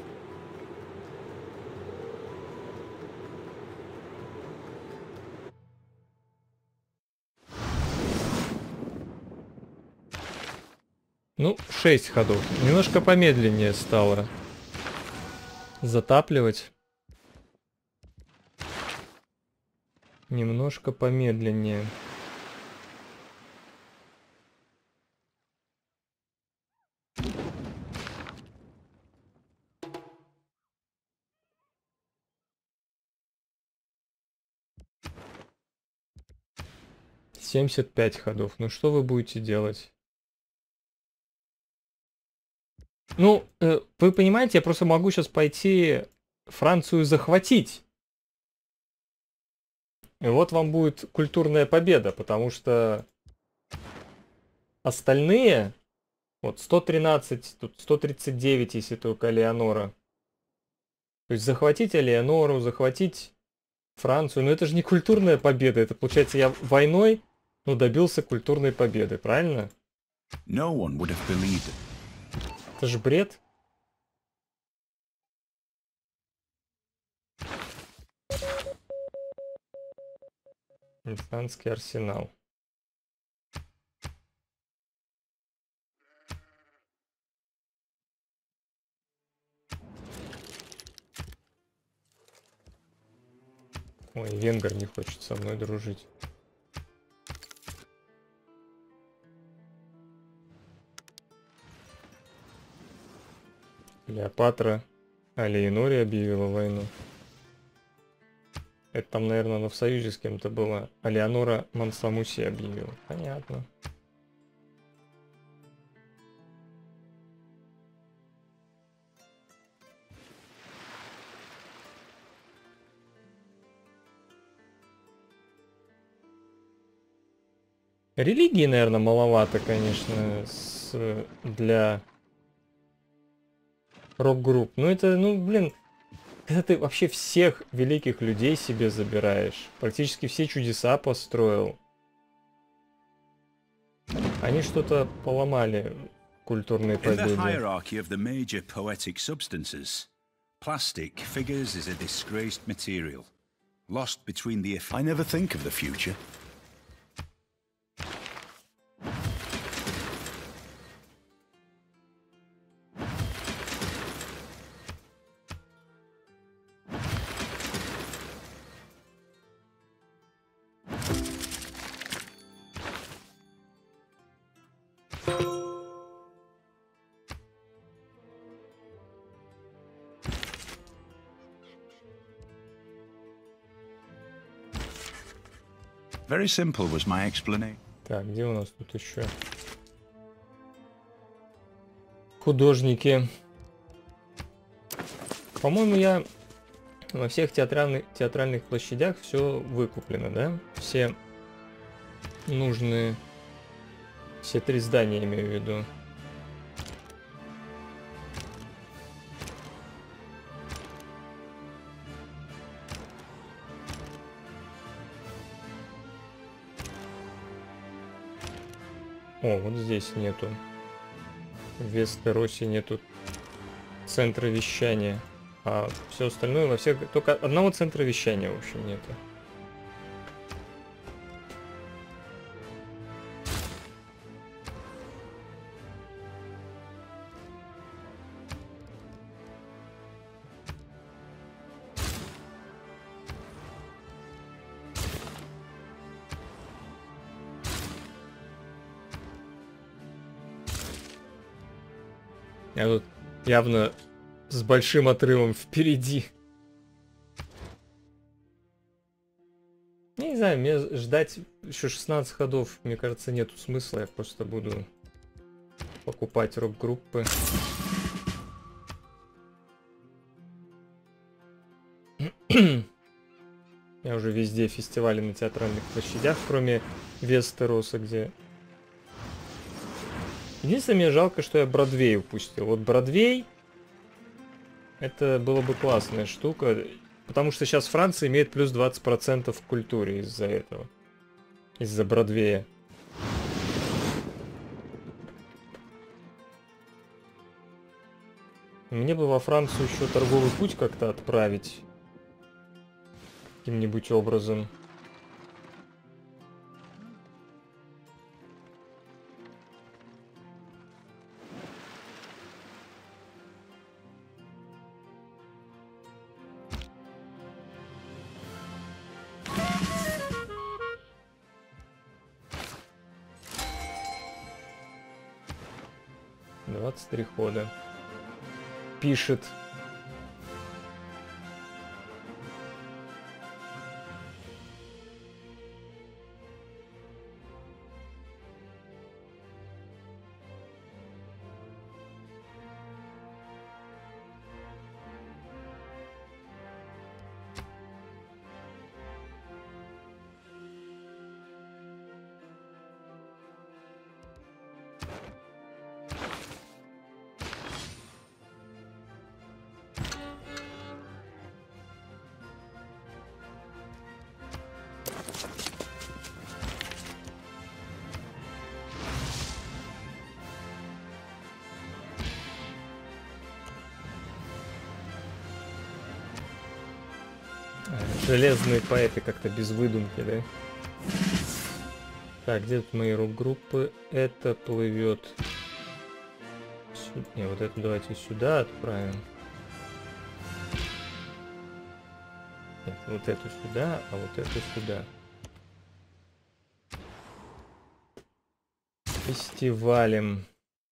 Speaker 1: Ну, шесть ходов. Немножко помедленнее стало затапливать. Немножко помедленнее. семьдесят пять ходов. Ну что вы будете делать? Ну, э, вы понимаете, я просто могу сейчас пойти Францию захватить. И вот вам будет культурная победа, потому что остальные, вот сто тринадцать, тут сто тридцать девять, если только Элеонора. То есть захватить Элеонору, захватить Францию, но это же не культурная победа, это получается я войной, ну, добился культурной победы, правильно?
Speaker 2: No one would have believed it.
Speaker 1: Это же бред. Британский арсенал. Ой, венгр не хочет со мной дружить. Клеопатра Алеиноре объявила войну. Это там, наверное, она в союзе с кем-то была. Алеонора Мансамуси объявила. Понятно. Религии, наверное, маловато, конечно, с, для рок-групп. Ну это, ну, блин, когда ты вообще всех великих людей себе забираешь, практически все чудеса построил, они что-то поломали в культурной победе.
Speaker 2: Plastic figures as a disgraced material, lost between the... I never think of the future. Very simple was my explanation.
Speaker 1: Так, где у нас тут еще? Художники. По-моему, я во всех театральных, театральных площадях все выкуплено, да? Все нужные... Все три здания, имею в виду. О, вот здесь нету. В Вестеросе нету центра вещания. А все остальное во всех... Только одного центра вещания, в общем, нету. Я тут явно с большим отрывом впереди. Не знаю, мне ждать еще шестнадцать ходов, мне кажется, нету смысла. Я просто буду покупать рок-группы. Я уже везде фестивали на театральных площадях, кроме Вестероса, где... Единственное, мне жалко, что я Бродвей упустил. Вот Бродвей, это было бы классная штука, потому что сейчас Франция имеет плюс двадцать процентов в культуре из-за этого. Из-за Бродвея. Мне бы во Францию еще торговый путь как-то отправить. Каким-нибудь образом. двадцать три хода. Пишет. Железные поэты как-то без выдумки, да? Так, где тут мои рок-группы? Это плывет... Сюда. Не, вот это давайте сюда отправим. Нет, вот эту сюда, а вот эту сюда. Фестивалем.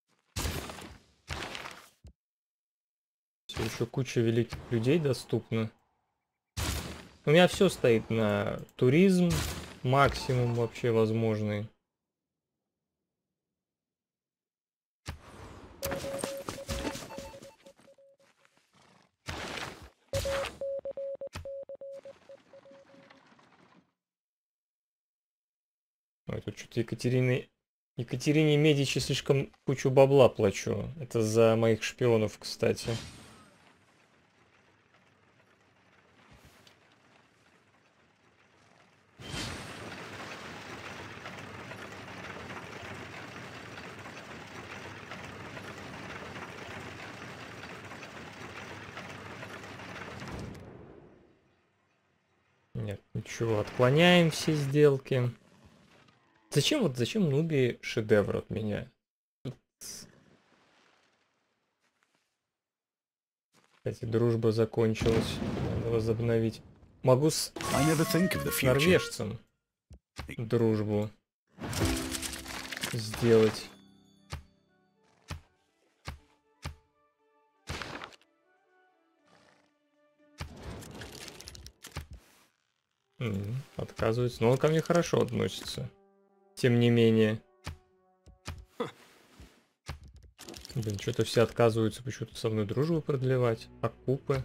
Speaker 1: Все еще куча великих людей доступна. У меня все стоит на туризм, максимум вообще возможный. Ой, тут что-то Екатерине... Екатерине Медичи слишком кучу бабла плачу. Это за моих шпионов, кстати. Нет, ничего, отклоняем все сделки. Зачем вот, зачем Нуби шедевр от меня? Кстати, дружба закончилась. Надо возобновить. Могу с норвежцем дружбу сделать. М-м, отказывается. Но он ко мне хорошо относится. Тем не менее. Блин, что-то все отказываются почему-то со мной дружбу продлевать. А купы?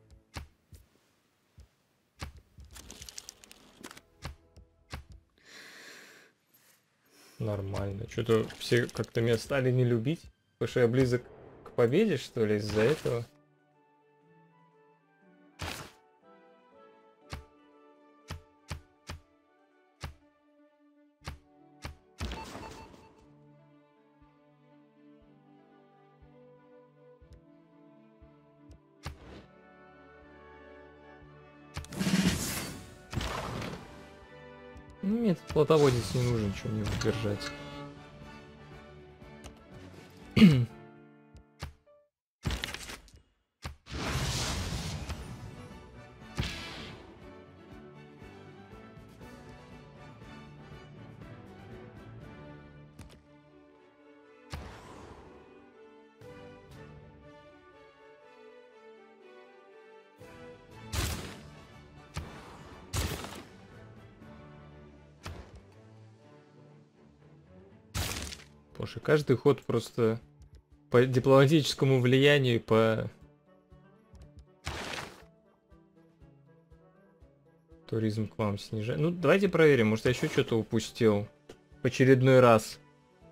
Speaker 1: Нормально. Что-то все как-то меня стали не любить. Потому что я близок к победе, что ли, из-за этого. Мне этот плотоводец не нужен, ничего не удержать. Слушай, каждый ход просто по дипломатическому влиянию, по туризм к вам снижает. Ну, давайте проверим, может я еще что-то упустил в очередной раз.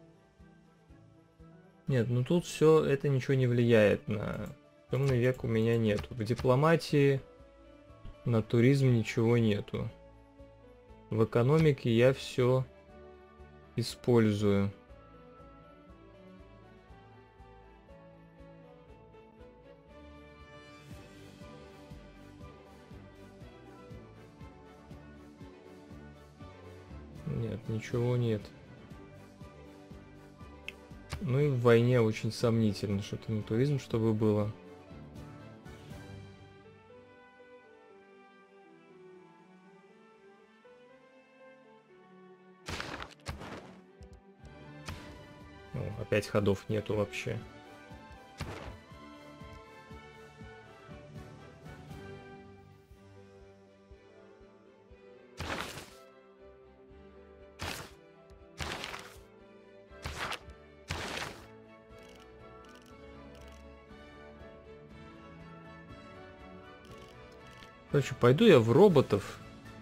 Speaker 1: Нет, ну тут все это ничего не влияет на темный век, у меня нету. В дипломатии на туризм ничего нету. В экономике я все использую. Нет, ничего нет. Ну и в войне очень сомнительно, что-то на туризм, чтобы было. О, опять ходов нету вообще. Короче, пойду я в роботов.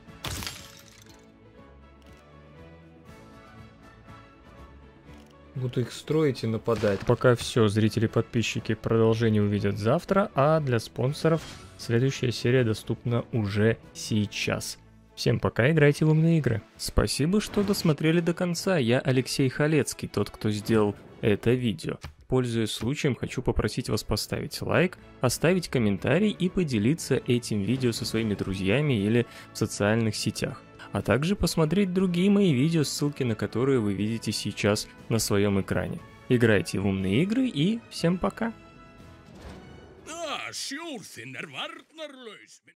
Speaker 1: Буду их строить и нападать. Пока все, зрители-подписчики, продолжение увидят завтра, а для спонсоров следующая серия доступна уже сейчас. Всем пока, играйте в умные игры. Спасибо, что досмотрели до конца. Я Алексей Халецкий, тот, кто сделал это видео. Пользуясь случаем, хочу попросить вас поставить лайк, оставить комментарий и поделиться этим видео со своими друзьями или в социальных сетях. А также посмотреть другие мои видео, ссылки на которые вы видите сейчас на своем экране. Играйте в умные игры и всем пока!